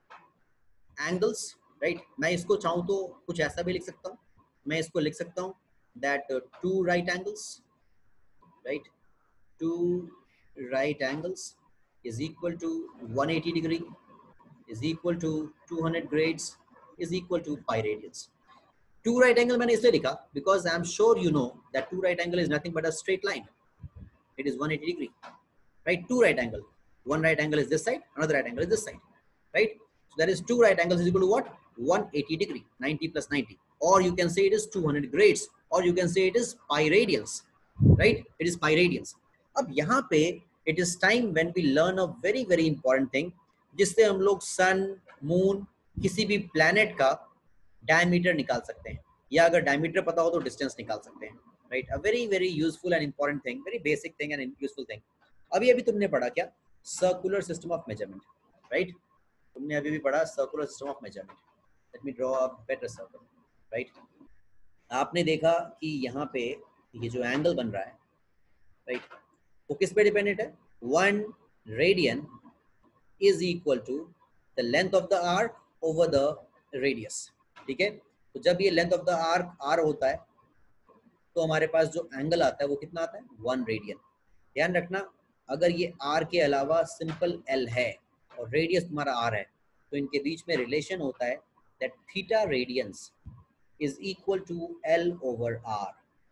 angles, right? मैं इसको चाहूँ तो कुछ ऐसा भी लिख सकता हूँ, मैं इसको लिख सकता हूँ that uh, two right angles, right? Two right angles is equal to one hundred eighty degree is equal to two hundred grades is equal to pi radians. Two right angle मैंने इसलिए लिखा because I am sure you know that two right angle is nothing but a straight line. It is one hundred eighty degree, right? Two right angle, one right angle is this side, another right angle is this side, right? So that is two right angles is equal to what, one hundred eighty degree, ninety plus ninety, or you can say it is two hundred grades, or you can say it is pi radians, right? It is pi radians. अब यहाँ पे it is time when we learn a very very important thing, जिससे हम लोग सन, moon, किसी भी planet का diameter निकाल सकते हैं, या अगर डायमीटर पता हो तो डिस्टेंस निकाल सकते हैं, right? A very very useful and important thing, very basic thing and useful thing. अभी अभी तुमने पढ़ा क्या, circular system of measurement, right? तुमने अभी भी पढ़ा circular system of measurement. Let me draw a better circle, right? आपने देखा कि यहाँ पे ये जो एंगल बन रहा है, राइट, वो किस पे डिपेंडेंट है? One radian is equal to the length of the arc over the radius. ठीक है, तो जब ये length of the arc R होता है तो हमारे पास जो एंगल आता है वो कितना आता है? One radian. ध्यान रखना, अगर ये आर के अलावा सिंपल एल है और रेडियस तुम्हारा आर है, तो इनके बीच में रिलेशन होता है that theta radians is equal to L over R.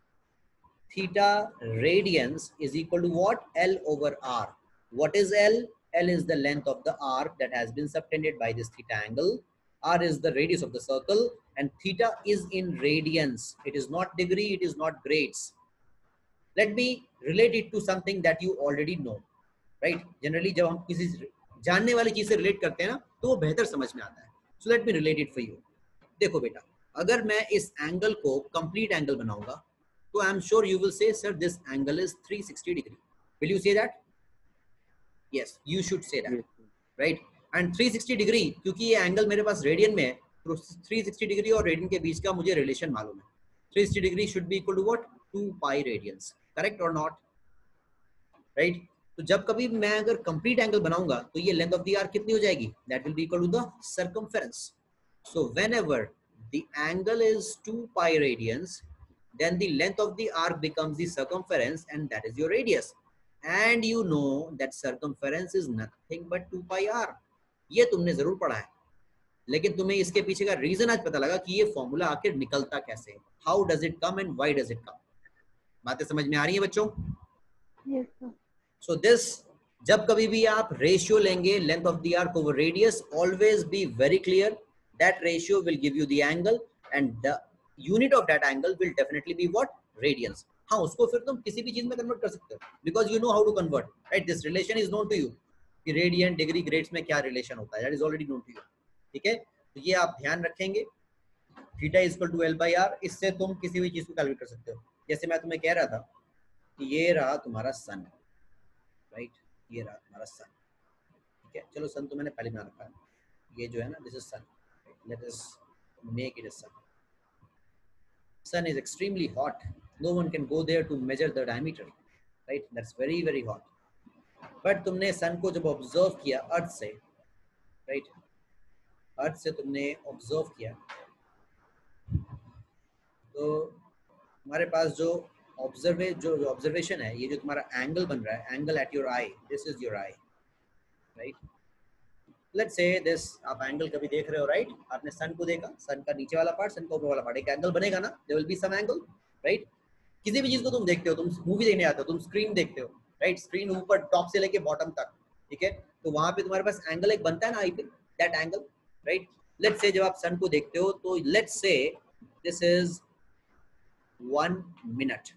Theta radians is equal to what? L over R. What is L? L is the length of the arc that has been subtended by this theta angle. R is the radius of the circle, and theta is in radians. It is not degree, it is not grades. Let me relate it to something that you already know, right? Generally जब हम किसी जानने वाली चीज से relate करते हैं ना, तो वो बेहतर समझ में आता है। So let me relate it for you. देखो बेटा, अगर मैं इस एंगल को complete angle बनाऊंगा, तो I am sure you will say, sir, this angle is three sixty degree. Will you say that? Yes, you should say that, right? And three sixty degree, क्योंकि ये एंगल मेरे पास radian में है, तो three sixty degree और radian के बीच का मुझे रिलेशन मालूम है। three sixty degree should be equal to what? two pi radians, correct or not? Right? तो जब कभी मैं अगर कंप्लीट एंगल बनाऊंगा तो ये लेंथ ऑफ द आर्क कितनी हो जाएगी? That will be equal to the circumference. So whenever the angle is two pi radians, then the length of the arc becomes the circumference, and that is your radius. And you know that circumference is nothing but two pi r. ये तुमने जरूर पढ़ा है, लेकिन तुम्हें इसके पीछे का रीजन आज पता लगा कि ये फॉर्मूला आखिर निकलता कैसे है। How does it come and why does it come? बातें समझ में आ रही हैं बच्चों? Yes, sir. सो दिस, जब कभी भी आप रेशियो लेंगे length of the arc over radius, always be very clear that ratio will give you the angle, and the unit of that angle will definitely be what? Radians. हाँ, उसको फिर तुम किसी भी चीज में कन्वर्ट कर सकते हो, because you know how to convert, right? This relation is known to you कि रेडियन, डिग्री, ग्रेड्स में क्या रिलेशन होता है, that is already known to you. ठीक है, तो ये आप ध्यान रखेंगे, theta is equal to L by R. इससे तुम किसी भी चीज को कैलकुलेट कर सकते हो। जैसे मैं तुम्हें कह रहा था कि ये रहा तुम्हारा सन, राइट? ये रहा तुम्हारा सन। ठीक है, चलो सन तो मैंने पहले बना रखा है, ये जो है ना, this is sun, let us make it a sun. Sun is extremely hot. No one can go there to measure the diameter, right? That's very very hot. But तुमने सन को जब ऑब्जर्व किया अर्थ से, राइट? अर्थ से तुमने ऑब्जर्व किया, तो हमारे पास जो ऑब्जर्वे जो ऑब्जर्वेशन है, ये जो तुम्हारा एंगल बन रहा है, angle at your eye, this is your eye, right? Let's say this, आप एंगल कभी देख रहे हो राइट right? आपने सन को देखा, सन का नीचे वाला पार्ट, सन का ऊपर वाला पार्ट, एक एंगल बनेगा ना, there will be some angle right. किसी भी चीज को तुम देखते हो, तुम मूवी देखने आते हो, तुम स्क्रीन देखते हो राइट, स्क्रीन ऊपर टॉप से लेके बॉटम तक, ठीक है, तो वहां पे तुम्हारे पास एंगल एक बनता है ना आई पे, दैट एंगल राइट। लेट्स से जब आप सन को देखते हो तो let's say this is one minute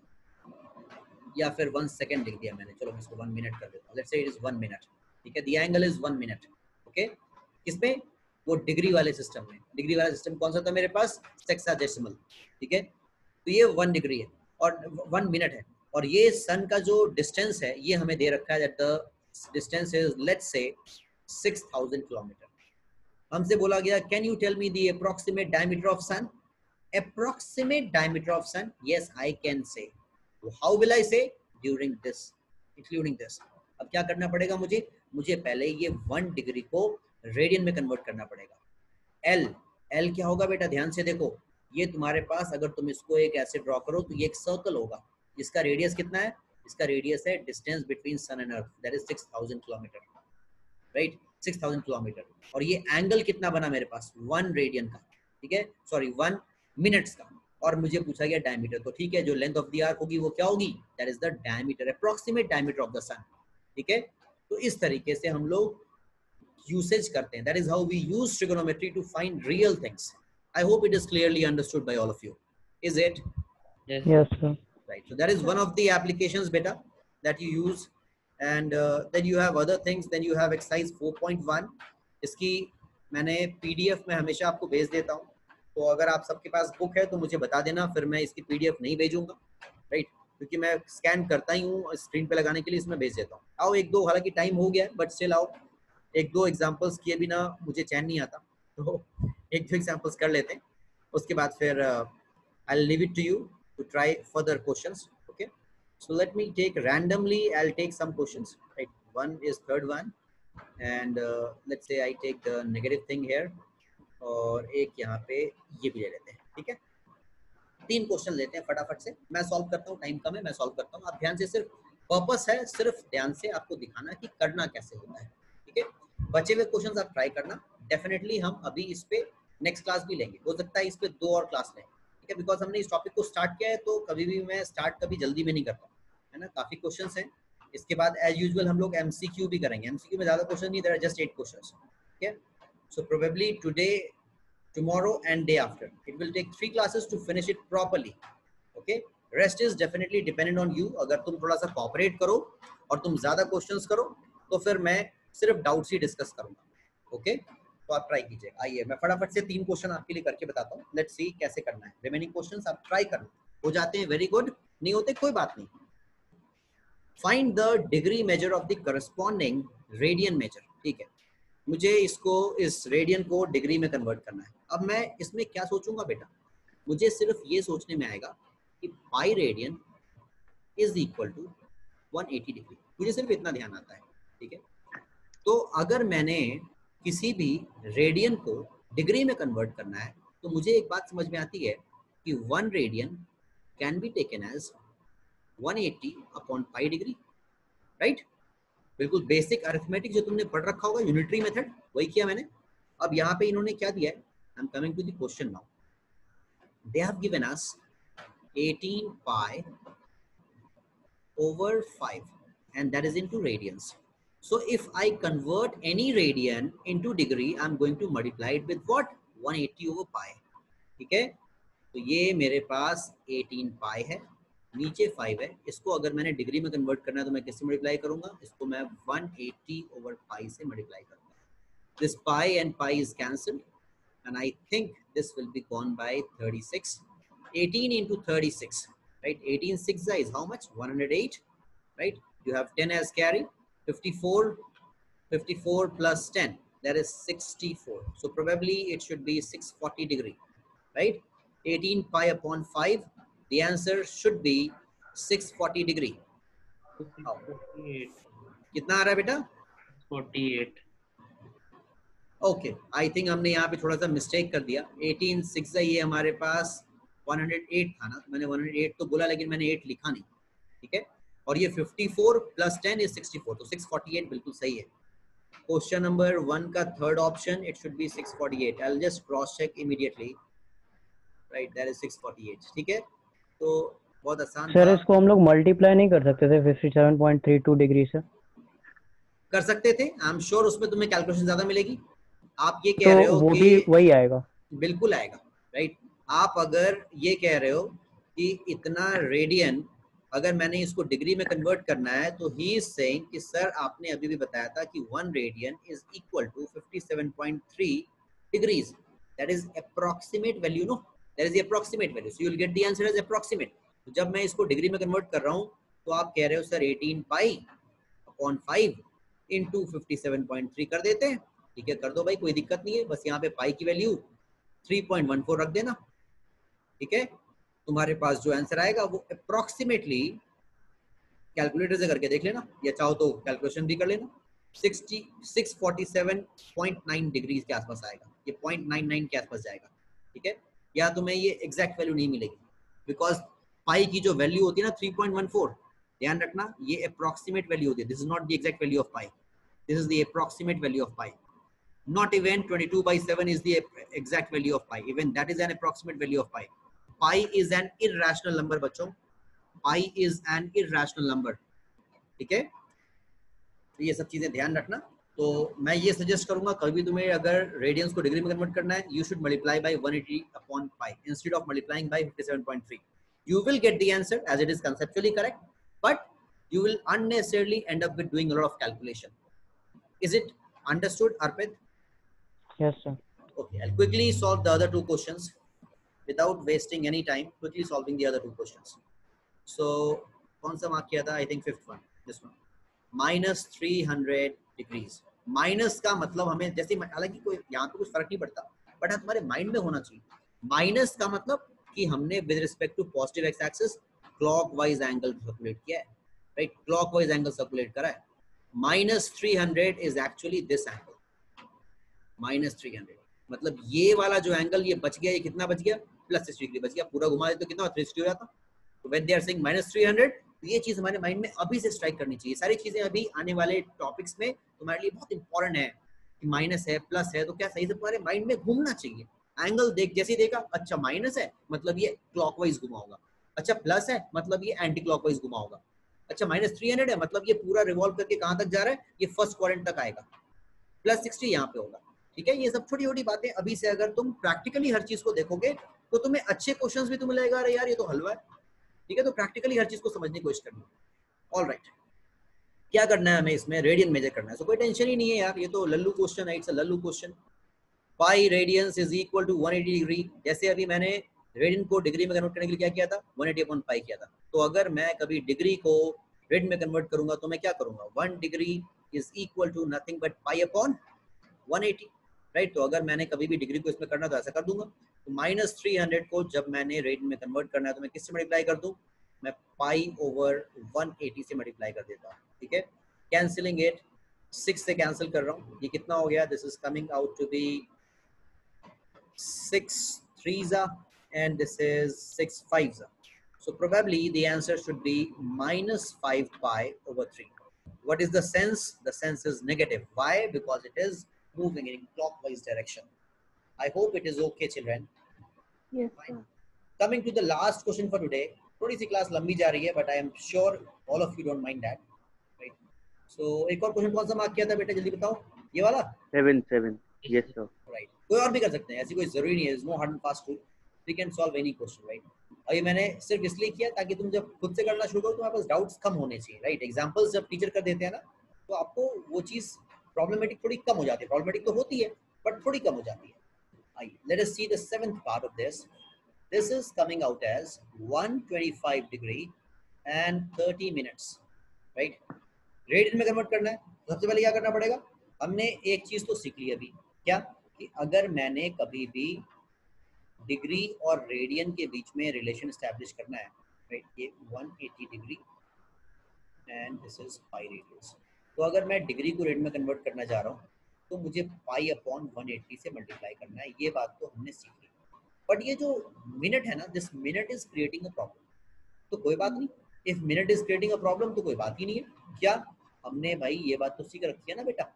या फिर वन सेकेंड लिख दिया मैंने, चलो मैं इसको वन मिनट कर देता हूँ, let's say it is one minute, ठीक है, the angle is one minute, okay. किसमें? वो डिग्री वाले सिस्टम में। डिग्री वाला सिस्टम कौन सा था मेरे पास? सेक्साडेसिमल, ठीक है। तो ये वन डिग्री है और वन मिनट है, और ये सन का जो डिस्टेंस है ये हमें दे रखा है that the distance is let's say six thousand kilometre. हमसे बोला गया can you tell me the approximate diameter of sun? Approximate diameter of sun, yes I can say. How will I say? During this, including this. अब क्या करना पड़ेगा मुझे? मुझे पहले ये वन डिग्री को रेडियन में कन्वर्ट करना पड़ेगा। एल, एल क्या होगा बेटा? ध्यान से देखो, ये तुम्हारे पास अगर तुम इसको एक ऐसे ड्रॉ करो तो ये एक सर्कल होगा। इसका रेडियस कितना है? इसका रेडियस है distance between sun and earth, that is six thousand kilometre right, six thousand kilometre. और ये एंगल कितना बना मेरे पास? वन रेडियन का, ठीक है, सॉरी वन मिनट्स का। और मुझे पूछा गया डायमीटर, तो ठीक है, जो लेंथ ऑफ द आर्क होगी वो क्या होगी? That is the diameter, approximate diameter of the sun, ठीक है। तो इस तरीके से हम लोग यूसेज करते हैं, that is how we use trigonometry to find real things. I hope it is clearly understood by all of you. Is it? Yes. Yes, sir. Right. So that is one of the applications, beta, that you use, and uh, then you have other things. Then you have exercise four point one. इसकी मैंने P D F में हमेशा आपको भेज देता हूँ, तो अगर आप सबके पास बुक है तो मुझे बता देना, फिर मैं इसकी P D F नहीं भेजूंगा, राइट right? क्योंकि मैं स्कैन करता ही हूँ स्क्रीन पे लगाने के लिए, इसमें भेज देता हूँ। आओ एक दो, हालांकि टाइम हो गया है बट स्टिल आओ, एक दो एग्जांपल्स किए बिना मुझे चैन नहीं आता, तो एक दो एग्जांपल्स कर लेते हैं, उसके बाद फिर I will leave it to you to try further questions, okay. So let me take randomly, I will take some questions, right, one is third one and let's say I take the negative thing here, और एक यहाँ पे ये भी ले लेते हैं, ठीक है। तीन क्वेश्चन लेते हैं फटाफट से, मैं सॉल्व करता हूँ, टाइम कम है, मैं सॉल्व करता हूँ, आप ध्यान से, सिर्फ पर्पस है सिर्फ ध्यान से आपको दिखाना कि करना कैसे होता है, ठीक है। बचे हुए क्वेश्चंस आप ट्राई करना, डेफिनेटली हम अभी इस पे नेक्स्ट क्लास भी लेंगे, हो सकता है इस पे दो और क्लास लें, ठीक है, बिकॉज हमने इस टॉपिक को स्टार्ट किया है, तो कभी भी मैं स्टार्ट कभी जल्दी में नहीं करता, है ना, काफी क्वेश्चंस हैं। इसके बाद एज यूजुअल हम लोग एमसीक्यू भी करेंगे, एमसीक्यू में ज्यादा क्वेश्चन नहीं, there are just eight questions, ठीक है। So probably today, tomorrow and day after, it will take three classes to finish it properly, okay. Rest is definitely dependent on you, अगर तुम थोड़ा सा cooperate करो और तुम ज्यादा क्वेश्चंस करो तो फिर मैं सिर्फ डाउट्स ही डिस्कस करूंगा, ओके okay? तो आप ट्राई कीजिएगा। आइए मैं फटाफट से तीन क्वेश्चन आपके लिए करके बताता हूँ, लेट्स सी कैसे करना है। रिमेनिंग क्वेश्चंस आप ट्राई करना, हो जाते हैं वेरी गुड, नहीं होते कोई बात नहीं। Find the degree measure of the corresponding radian measure, ठीक है, मुझे इसको, इस रेडियन को डिग्री में कन्वर्ट करना है। अब मैं इसमें क्या सोचूंगा बेटा? मुझे सिर्फ ये सोचने में आएगा कि pi radian is equal to one eighty degree, मुझे सिर्फ इतना ध्यान आता है, ठीक है। तो अगर मैंने किसी भी रेडियन को डिग्री में कन्वर्ट करना है तो मुझे एक बात समझ में आती है कि one radian can be taken as one eighty upon pi degree, right. बिल्कुल बेसिक अरिथमेटिक जो तुमने पढ़ रखा होगा, यूनिटरी मेथड, वही किया मैंने। अब यहाँ पे इन्होंने क्या दिया है, I am coming to the question now, they have given us eighteen pi over five and that is into radians. So if I convert any radian into degree, I'm going to multiply it with what? one eighty over pi, ठीक है। तो ये मेरे पास eighteen पाई है, नीचे five है, इसको अगर मैंने डिग्री में कन्वर्ट करना है तो मैं किससे मल्टीप्लाई करूंगा? इसको मैं वन एटी over पाई से मल्टीप्लाई करूंगा। This pi and pi is cancelled and I think this will be gone by thirty-six. eighteen into thirty-six, right? eighteen six is how much? one hundred eight, right? You have ten as carry, fifty-four, fifty-four plus ten, that is sixty-four. So probably it should be six forty degree, right? eighteen pi upon five, the answer should be six forty degree. forty-eight. कितना आ रहा है बेटा? forty-eight. Okay, I think हमने यहाँ पे थोड़ा सा mistake कर दिया। एटीन सिक्स ये हमारे पास वन हंड्रेड एट था ना, मैंने वन हंड्रेड एट तो बोला लेकिन मैंने एट लिखा नहीं, ठीक है। और ये fifty four plus ten is sixty four, तो सिक्स फोर्टी एट बिल्कुल सही है, क्वेश्चन नंबर वन का third option, it should be six forty eight. I will just cross check immediately. Right, that is six forty eight. ठीक है, तो बहुत आसान सर था. इसको हम लोग मल्टीप्लाई नहीं कर सकते थे fifty seven point three two degree से? कर सकते थे, आई एम श्योर उसमें तुम्हें कैलकुलेशन ज्यादा मिलेगी. आप ये कह तो रहे हो वो कि भी वही आएगा? बिल्कुल आएगा. राइट, आप अगर ये कह रहे हो कि इतना रेडियन, अगर मैंने इसको डिग्री में कन्वर्ट करना है, तो ही इज सेइंग कि सर आपने अभी भी बताया था कि one radian is equal to fifty seven point three degrees. That is approximate value, no, that is approximate value. So you will get the answer as approximate. तो जब मैं इसको डिग्री में कन्वर्ट कर रहा हूँ, तो आप कह रहे हो sir eighteen pi upon five into fifty seven point three कर देते हैं. ठीक है, कर दो भाई, कोई दिक्कत नहीं है. बस यहाँ पे पाई की value three point one four रख देना. ठीक है, तुम्हारे पास जो आंसर आएगा वो अप्रॉक्सीमेटली, कैलकुलेटर से करके देख लेना, या चाहो तो कैलकुलेशन भी कर लेना, sixty six forty seven point nine degree के आसपास आएगा. ये पॉइंट नाइन नाइन के आसपास जाएगा. ठीक है, या तुम्हें ये एग्जैक्ट वैल्यू नहीं मिलेगी, बिकॉज पाई की जो वैल्यू होती है ना थ्री पॉइंट वन फोर, ध्यान रखना ये अप्रॉक्सीमेट वैल्यू होती है. This is not the exact value of pi, this is the approximate value of pi. Not even twenty-two by seven is the exact value of pi. Even that is an approximate value of pi. Pi is an irrational number, बच्चों. Pi is an irrational number. ठीक है, तो ये सब चीजें ध्यान रखना. तो मैं ये सजेस्ट करूंगा, कभी तुम्हें अगर रेडियंस को डिग्री में कन्वर्ट करना है, you should multiply by one eighty upon pi instead of multiplying by fifty-seven point three. You will get the answer as it is conceptually correct, but you will unnecessarily end up with doing a lot of calculation. Is it understood, Arpit? Yes sir. Okay, I'll quickly solve the other two questions without wasting any time. Quickly solving the other two questions. So, कौन सा mark किया था? I think fifth one, this one. Minus three hundred degrees. Minus का मतलब हमें जैसे, हालांकि कोई यहाँ पे कुछ फर्क नहीं पड़ता, बट हमारे माइंड में होना चाहिए. माइनस का मतलब कि हमने with respect to positive x axis clockwise angle circulate किया है. राइट, क्लॉकवाइज एंगल सर्कुलेट करा है. Minus three hundred is actually this angle. Minus three hundred मतलब ये वाला जो एंगल ये बच गया, ये कितना बच गया? प्लस सिक्सटी डिग्री बच गया. पूरा घुमा दे तो कितना थ्री सिक्सटी हो जाता. तो when they are saying minus three hundred, ये चीज हमारे माइंड में अभी से स्ट्राइक करनी चाहिए. सारी चीजें अभी आने वाले टॉपिक्स में तुम्हारे लिए बहुत इंपॉर्टेंट है कि माइनस है प्लस है, तो क्या सही से तुम्हारे माइंड में घूमना चाहिए. एंगल देख, जैसे ही देखा अच्छा माइनस है मतलब ये क्लॉकवाइज घुमा होगा, अच्छा प्लस है मतलब ये एंटी क्लॉकवाइज घुमा होगा, अच्छा माइनस थ्री हंड्रेड है मतलब ये पूरा रिवॉल्व करके कहाँ तक जा रहा है, ये फर्स्ट क्वाड्रेंट तक आएगा, प्लस सिक्सटी यहाँ पे होगा. ठीक है, ये सब छोटी छोटी बातें अभी से अगर तुम प्रैक्टिकली हर चीज को देखोगे तो तुम्हें अच्छे क्वेश्चंस भी तुम्हें लगेगा अरे यार ये तो हलवा है. ठीक है, तो प्रैक्टिकली हर चीज को समझने की कोशिश करनी. ऑल राइट, क्या करना है हमें इसमें? रेडियन मेजर करना है. सो so, कोई टेंशन ही नहीं है यार, ये तो लल्लू क्वेश्चन है, इट्स अ लल्लू question. Pi radians is equal to one eighty degree. जैसे अभी मैंने रेडियन को डिग्री में कन्वर्ट करने के लिए क्या किया था? वन एटी अपॉन पाई किया था. तो अगर मैं कभी डिग्री को रेड में कन्वर्ट करूंगा तो मैं क्या करूंगा? One degree is equal to nothing but pi upon one eighty. Right, तो अगर मैंने कभी भी डिग्री को इसमें करना तो ऐसा कर दूंगा. तो माइनस थ्री हंड्रेड को जब मैंने रेड में कन्वर्ट करना है तो मैं किससे मल्टीप्लाई कर दूं? मैं पाई ओवर वन एटी से मल्टीप्लाई कर देता हूँ. ठीक है, कैंसिलिंग इट, सिक्स से कैंसिल कर रहा हूँ. ये कितना हो गया? This is coming out to be six threes and this is six fives. So probably the answer should be minus five pi over three. What is the sense? The sense is negative. Why? Because it is moving in clockwise direction. I hope it is okay, children. Yes, Fine. sir. Coming to the last question for today. थोड़ी सी class लंबी जा रही है, but I am sure all of you don't mind that. Right? So एक और question कौन सा mark किया था बेटा, जल्दी बताओ. ये वाला? Seven, seven. Yes, sir. Right. कोई और भी कर सकते हैं, ऐसी कोई जरूरी नहीं है. There's no hard and fast rule. We can solve any question, right? और ये मैंने सिर्फ इसलिए किया ताकि तुम जब खुद से करना शुरू करो तुम्हारे पास डाउट्स कम होने चाहिए. राइट, एग्जांपल्स जब टीचर कर देते हैं ना तो आपको वो चीज प्रॉब्लमेटिक थोड़ी कम हो जाती है. प्रॉब्लमेटिक तो होती है बट थोड़ी कम हो जाती है. आइए, let us see the seventh part of this. This is coming out as one twenty five degree and thirty minutes. Right, radian में कन्वर्ट करना है तो सबसे पहले क्या करना पड़ेगा? हमने एक चीज तो सीख ली अभी, क्या कि अगर मैंने कभी भी डिग्री और रेडियन के बीच में रिलेशन एस्टैब्लिश करना है, राइट, ये one eighty degree and this is pi radius. तो अगर मैं डिग्री को रेडियन में कन्वर्ट करना जा रहा हूँ तो मुझे पाई अपॉन वन एटी से मल्टीप्लाई करना है. ये बात तो हमने सीख ली, बट ये जो मिनट है ना, this minute is creating a problem. तो कोई बात नहीं, if minute is creating a problem तो कोई बात ही नहीं है. क्या हमने भाई ये बात तो सीख रखी है ना बेटा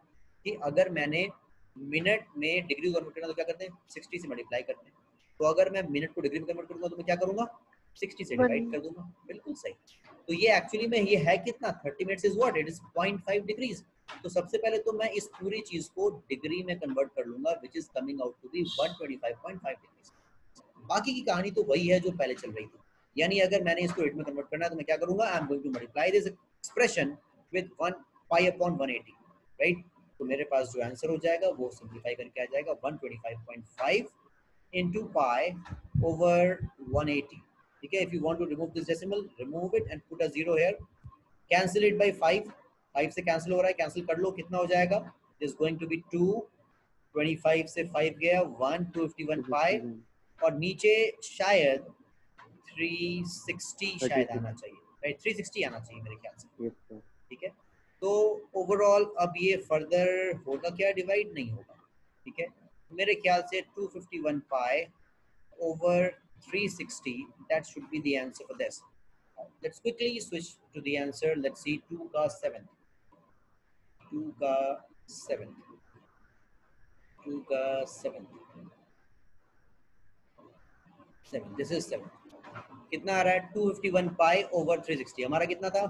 कि अगर मैंने मिनट में डिग्री कन्वर्ट करना तो क्या करते हैं, सिक्सटी से मल्टीप्लाई करते हैं। तो अगर मैं मिनट को डिग्री में कन्वर्ट करूंगा तो मैं क्या करूंगा, सिक्सटी से डिवाइड कर दूंगा। बिल्कुल सही। तो ये एक्चुअली में ये है कितना, thirty minutes is what, it is point five degrees. तो सबसे पहले तो मैं इस पूरी चीज को डिग्री में कन्वर्ट कर लूंगा, which is coming out to be one twenty five point five degrees. बाकी की कहानी तो वही है जो पहले चल रही थी। यानी अगर मैंने इसको एट में कन्वर्ट करना है तो मैं क्या करूंगा, I am going to multiply this expression with one pi upon one eighty, right. तो मेरे पास जो आंसर हो जाएगा वो सिंप्लीफाई करके आ जाएगा one twenty five point five into pi over one eighty. ठीक है, if you want to remove this decimal, remove it and put a zero here. Cancel it by five. five से cancel हो रहा है, cancel कर लो, कितना हो जाएगा? This is going to be two. twenty-five से five गया, one, two fifty-one pi, और नीचे शायद three sixty शायद आना चाहिए, right? three sixty आना चाहिए मेरे ख्याल से। ठीक है, तो ओवरऑल अब ये फर्दर होगा क्या, डिवाइड नहीं होगा। ठीक है, मेरे ख्याल से two fifty-one pi over three sixty, that should be the answer for this. Let's quickly switch to the answer. Let's see, two ka seven, two ka seven, two ka seven, seven. This is seven. कितना आ रहा है, two fifty-one pi over three sixty. हमारा कितना था,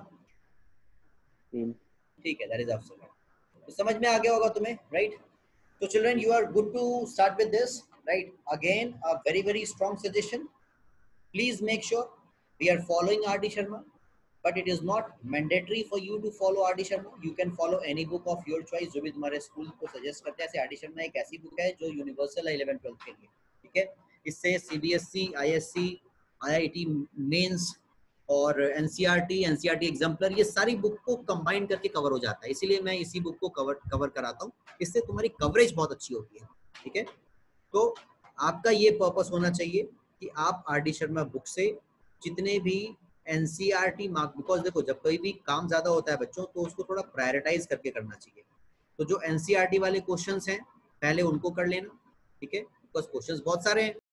ठीक है, that is absolute. तो समझ में आ गया होगा तुम्हें, right? So children, you are good to start with this, right? Again, a very very strong suggestion. Please make sure we are following R D Sharma, but it is not mandatory for you to follow R D Sharma. You can follow any book of your choice जो भी तुम्हारे school को suggest करते हैं। ऐसे R D Sharma एक ऐसी book है जो यूनिवर्सल है इलेवन ट्वेल्थ के लिए। ठीक है, इससे C B S E, I S C, I I T mains और N C R T, N C R T exemplar, ये सारी बुक को कंबाइन करके कवर हो जाता है। इसीलिए मैं इसी बुक को कवर कवर कराता हूँ, इससे तुम्हारी कवरेज बहुत अच्छी होती है। ठीक है, तो आपका ये पर्पस होना चाहिए कि आप आर डी शर्मा बुक से जितने भी N C R T mark, because देखो जब कोई भी काम ज्यादा होता है बच्चों तो उसको थोड़ा प्रायोरिटाइज करके करना चाहिए। तो जो N C R T वाले क्वेश्चंस हैं पहले उनको कर लेना, ठीक है, बिकॉज क्वेश्चंस बहुत सारे हैं।